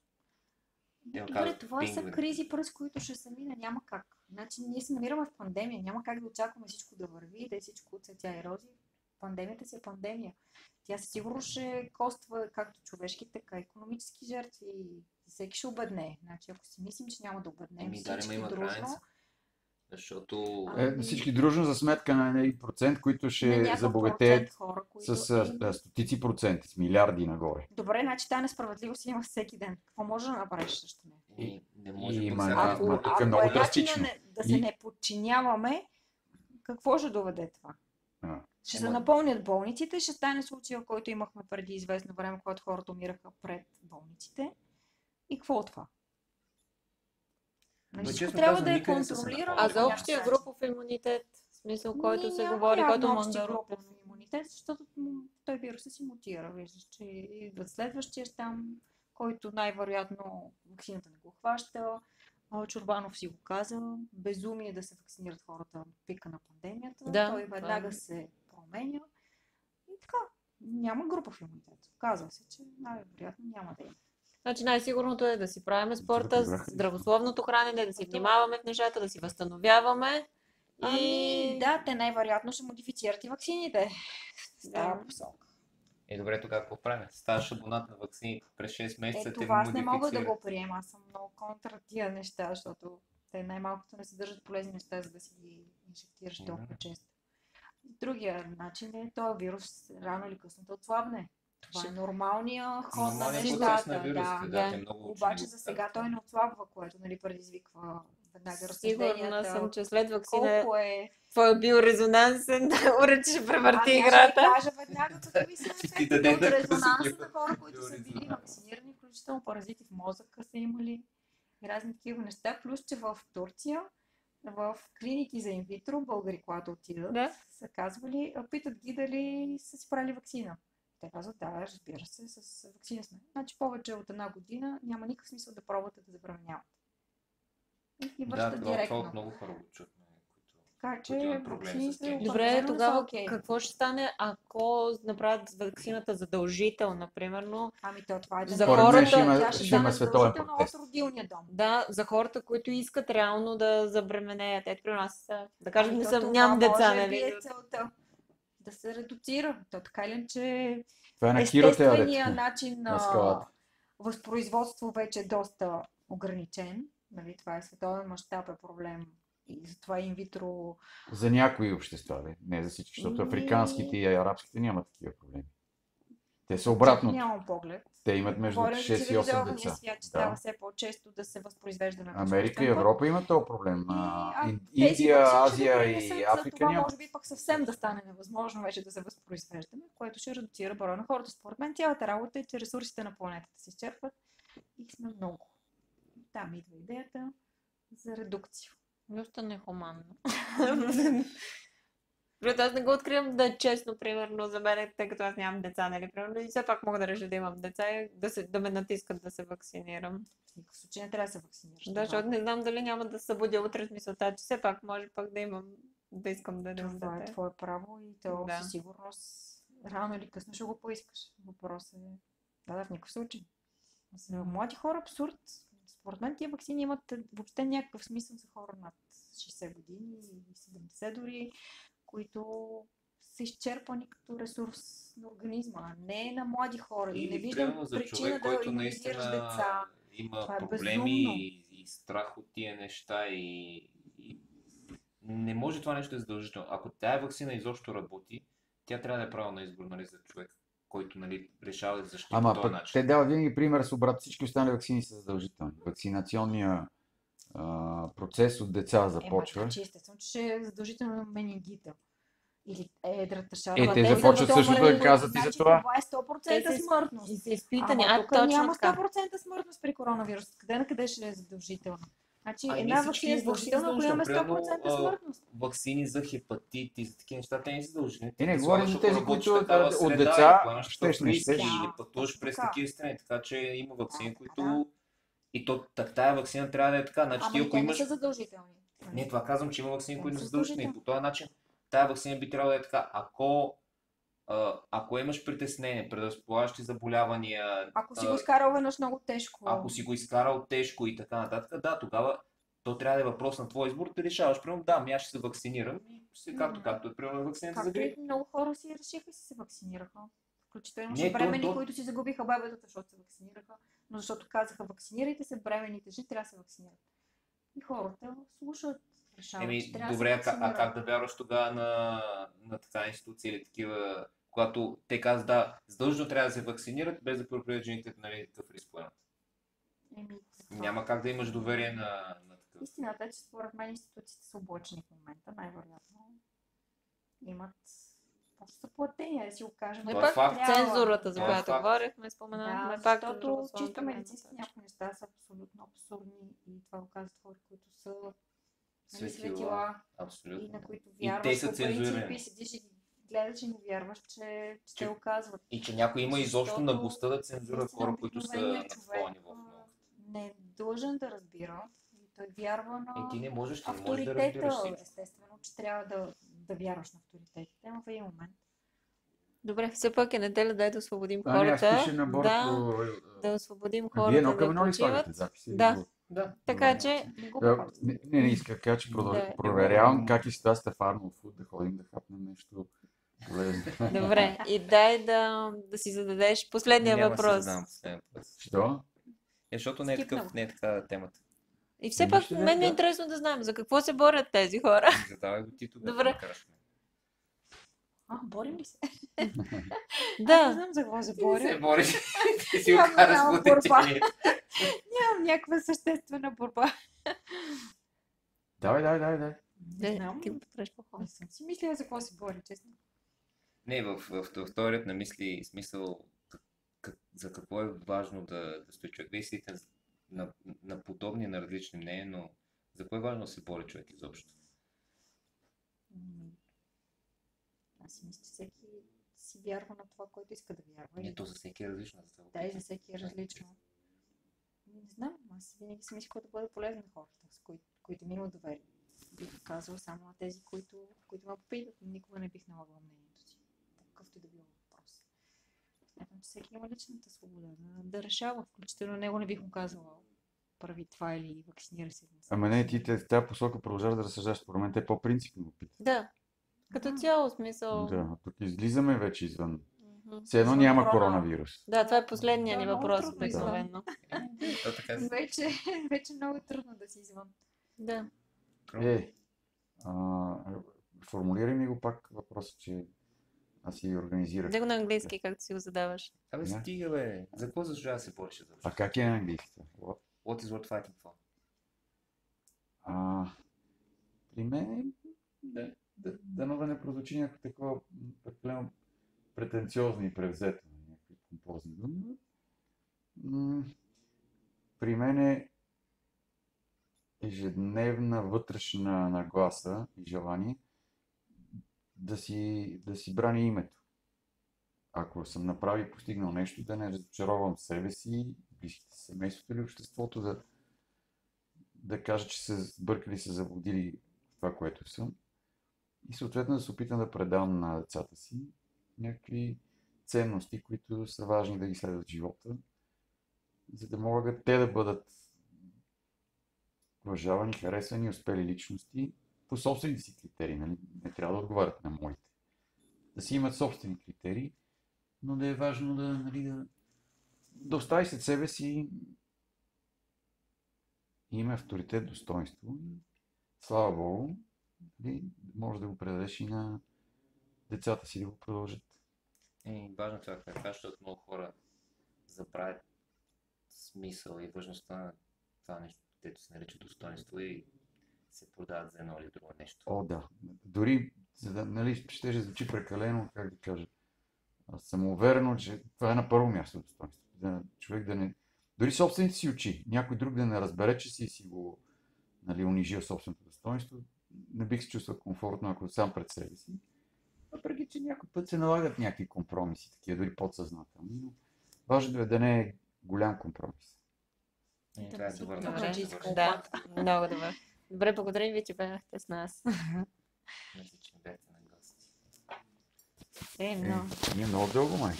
Добре, това са кризи, през които ще се мине, няма как. Значи ние се намираме в пандемия, няма как да очакваме всичко да върви, да е всичко цветя и рози. Пандемията си е пандемия. Тя със сигурност ще коства както човешки, така и икономически жертви. И всеки ще обедне. Значи ако си мислим, че няма да обеднем всички има дружно, граница. Защото... Всички дружно за сметка на един процент, които ще забогатеят с стотици проценти, с милиарди нагоре. Добре, значи тази несправедливост има всеки ден. Какво може да направиш също не? Не може тук е много драстично. Да се не подчиняваме, какво ще доведе това? Ще се напълнят болниците, ще стане случая, който имахме преди известно време, когато хората умираха пред болниците. И какво от това? Всичко трябва да е контролирано. А за общия групов имунитет, в смисъл, който се говори, който може да групов имунитет, защото той вирусът си мутира. Виждаш, че идват следващия там, който най-вероятно ваксината не го хваща. Чорбанов си го каза. Безумие да се вакцинират хората от пика на пандемията. Да, той веднага се променя. И така, няма групов имунитет. Казва се, че най-вероятно няма да има. Значи най-сигурното е да си правим спорта, здравословното хранене, да си внимаваме в нещата, да си възстановяваме. Да, те най-вероятно ще модифицират и ваксините. Стара посока. Добре, тогава какво правим? Ставаш абонат на ваксините през 6 месеца. Това аз не мога да го приема. Аз съм много контра тия неща, защото те най-малкото не съдържат полезни неща, за да си ги инжектираш толкова често. Другия начин е този вирус рано или късно да отслабне. Това е нормалния ход на нещата. Обаче за сега той не отслабва, което нали, предизвиква веднага разсъжденията. Сигурна съм, че след ваксина твоя биорезонансен уред ще превърти играта. Аз ще кажа веднага, като ви се ефекти от резонанса на хора, които са били вакцинирани, включително паразити в мозъка са имали и разни такива неща. Плюс, че в Турция, в клиники за инвитро, българи, когато отидат, са казвали, питат ги дали са си правили вакцина. Те казват, да, разбира се, с вакцина сме. Значи повече от 1 година няма никакъв смисъл да пробвате да забременявате. И връщат директно. Това много хора го чухме. Така които имат че проблеми с ваксините тях. Добре, определено са тогава окей. какво ще стане, ако направят ваксината задължителна, примерно? Ами това е да За не е хората- задължително. Тя ще ще има стане световен задължително протест. от родилния дом. Да, за хората, които искат реално да забременеят. Ето при нас, да кажем, Ами не то съм, това нямам деца, може би нали? е целта. Да се редуцира. То така или иначе Това е на Киро естествения теорията. начин на на скалата. възпроизводство вече е доста ограничен. Нали, това е световен мащаб е проблем. И затова инвитро... За някои общества, не за всички, защото африканските и арабските нямат такива проблеми. Те са обратното. Нямам поглед. Те имат между Говорим за 6 и 8 цивилизования деца. свят, че Да. става все по-често да се възпроизвежда на Америка и изкуствен път. Европа имат този проблем. Тези Индия, ваксини ще Азия допринесат и за Африка това, нямат. може би пък съвсем да стане невъзможно вече да се възпроизвеждаме, което ще редуцира броя на хората. Според мен цялата работа е, че ресурсите на планетата се изчерпват и сме много. Там идва идеята за редукция. Доста нехуманно. Защото аз не го откривам да е честно, примерно, за мен, тъй като аз нямам деца, нали, примерно, и все пак мога да реша да имам деца и да ме натискат да се вакцинирам. В никакъв случай не трябва да се вакцинираш. Да, защото не знам дали няма да се събудя утре с мисълта, че все пак може пък да имам, да искам да имам Това е дете. твое право и то Да. със сигурност рано или късно ще го поискаш. Въпросът е... Да, в никакъв случай. За млади хора абсурд. Според мен тия ваксини имат въобще някакъв смисъл за хора над 60 години и 70 дори, които са изчерпани като ресурс на организма, а не на млади хора. И не Или виждам примерно за причина човек, да който имунизираш наистина деца. има Това е проблеми безумно. и страх от тия неща и не може това нещо да е задължително. Ако тая ваксина изобщо работи, тя трябва да е правилна избор, нали, за човек, който, нали, решава да защити по Ама този пък начин. те дават винаги пример с обрат. Всички останали ваксини са задължителни. Вакцинационният процес от деца започва. Значи естествено, че ще е задължително менингита. Или едрата шара. Те са започват готови, също да казват и за значи това. Това е 100% Те смъртност. И са изпитани. Ама тук няма Точно така. 100% смъртност при коронавирус. Къде ще е задължително? Значи Ами една всички ваксина е задължителна, ако имаме 100% смъртност. Ваксини за хепатит и за такива неща, те не са задължителни. Не, говорим за тези, които от от деца, щеш, щеш, не щеш. или пътуваш през така. такива страни, така че има ваксини, Да, които... да. И то тая ваксина трябва да е така. Значи ти Ама и ако те не имаш... са задължителни. Не, това казвам, че има ваксини, Те които не са са задължителни. задължителни. По този начин тая ваксина би трябвало да е така. Ако имаш притеснение, предразполагащи заболявания, Ако си го изкарал веднъж много тежко. ако си го изкарал тежко и така нататък, да, тогава то трябва да е въпрос на твой избор да решаваш. Примерно, да, аз ще се вакцинирам и както е, примерно, вакцината за Както грип. и много хора си решиха и си се вакцинираха. Включително Не, имаше бремени, то- които си загубиха бебетата, защото се вакцинираха. Но защото казаха, вакцинирайте се, бременните жени трябва да се вакцинират. И хората слушат, решават, че трябва Добре, да се вакцинират. а как да вярваш тогава на така институция или такива, когато те казват, да, задължително трябва да се вакцинират, без да предупредят жените, нали, какъв риск поемат. Това- Няма как да имаш доверие на такъв. Истината е, че според мен институциите са облъчени в момента, най-вероятно. Имат... Просто са платени, да си го кажем. Но Това е пак факт. цензурата, за Това е която факт. говорихме, споменахме Да, пак. защото здравословната чисто гледна медицински точка. някои неща са абсолютно абсурдни и това го казват хора, които са Светила. светила и Абсолютно. на които И вярваш. те са по принцип цензурирани. и седиш и ги гледаш и не вярваш, че те го казват. И че някой има изобщо Защото наглостта да цензура наистина хора, които са на обикновеният такова ниво. не е длъжен да разбира и той вярва на Ти не можеш да авторитета. разбираш всичко. Естествено, че трябва да вярваш на авторитетите, но в един момент. Добре, все пак е неделя, дай да освободим Аз хората. пише на борт Да освободим Вие хората едно да към едно ли почиват. слагате записи? Да. Да. Така че, Не го Да, правят. не иска да кажа, че Да. проверявам как е ситуацията в Арнолд Фуд, да ходим да хапнем нещо полезно. добре. И дай да си зададеш последния Няма да се въпрос. задам последен въпрос. Що? Защото не е Скипнал. такъв, не е така темата. И все пак, мен ми е интересно да знаем за какво се борят тези хора. Задавай го ти тогава. Добре. да караш мен. Борим ли се? Не Да, знам за какво се Ти не се борим. бориш, ти си го Явно караш няма по борба. течението. Нямам някаква съществена борба. Давай. Не знам. ти го правиш по-хубаво. Не съм си мислила за какво се бори, честно. Не, в този ред на мисли смисъл за какво е важно да стои човек. Действително на подобни, на различни мнения, но за какво е важно да се бори човек изобщо? Аз си мисля, че всеки си вярва на това, което иска да вярва. Не, то за всеки е различно. За това Да, и за всеки е различно. Не знам, аз винаги съм искала да бъда полезна на хората, с които ми имат доверие. бих казала само на тези, които ме попитат. Никога не бих налагала мнението си. Какъвто и да било въпрос. Смятам, че всеки има личната свобода да решава. Включително него не бих му казала прави това или вакцинира се. Ама не, ти в тази посока продължаваш да разсъждаш. Според мен те по-принципно го питат. Да, като цяло смисъл. Да, тук излизаме вече извън. Мгм. Все едно Извън няма корона. коронавирус. Да, това е последния Да, ни много въпрос, трудно извън. обикновено. То така е. Вече много е трудно да си извън. Да. Формулирай ми го пак въпроса, че аз си организирах. Да го на английски, както си го задаваш. Абе, Да. стига, бе. За какво заслужава да се бориш за А как е на английски? What is worth fighting for? При мен да не прозвучи някакво такова прекалено претенциозно и превзето, някакви композни думи. При мен е ежедневна вътрешна нагласа и желание да си брани името. Ако съм направил и постигнал нещо, да не разочаровам себе си, близките, семейството или обществото, да кажа, че се сбъркали, се заблудили в това, което съм. И съответно да се опитам да предам на децата си някакви ценности, които са важни да ги следват в живота, за да могат те да бъдат уважавани, харесвани, успели личности по собствените си критерии. Нали? Не трябва да отговарят на моите. Да си имат собствени критерии, но да е важно да остави след себе си име, авторитет, достоинство. Слава Богу, може да го предадеш и на децата си да го продължат. Важно това, как кажа, защото много хора забравят смисъл и важността на това нещо, което се нарича достоинство и се продават за едно или друго нещо. О, да. Дори, за да, ще звучи прекалено, как да кажа, самоуверено, че това е на първо място достоинство. Човек да не... Дори собствените си очи, някой друг да не разбере, че си го унижил собственото достоинство, не бих се чувствал комфортно, ако сам пред себе си. Въпреки, че някой път се налагат някакви компромиси, такива дори подсъзнателни, но важно е да не е голям компромис. Това е добър Добре. начин да завършим. Да, много добре. Добре, благодарим ви, че бяхте с нас. Мисля, че бяхте на гости. Много. Ние много дълго, май.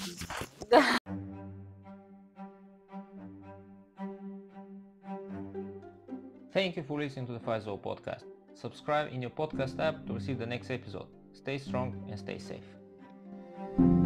Thank you for listening to the FiveZone podcast. Subscribe in your podcast app to receive the next episode. Stay strong and stay safe.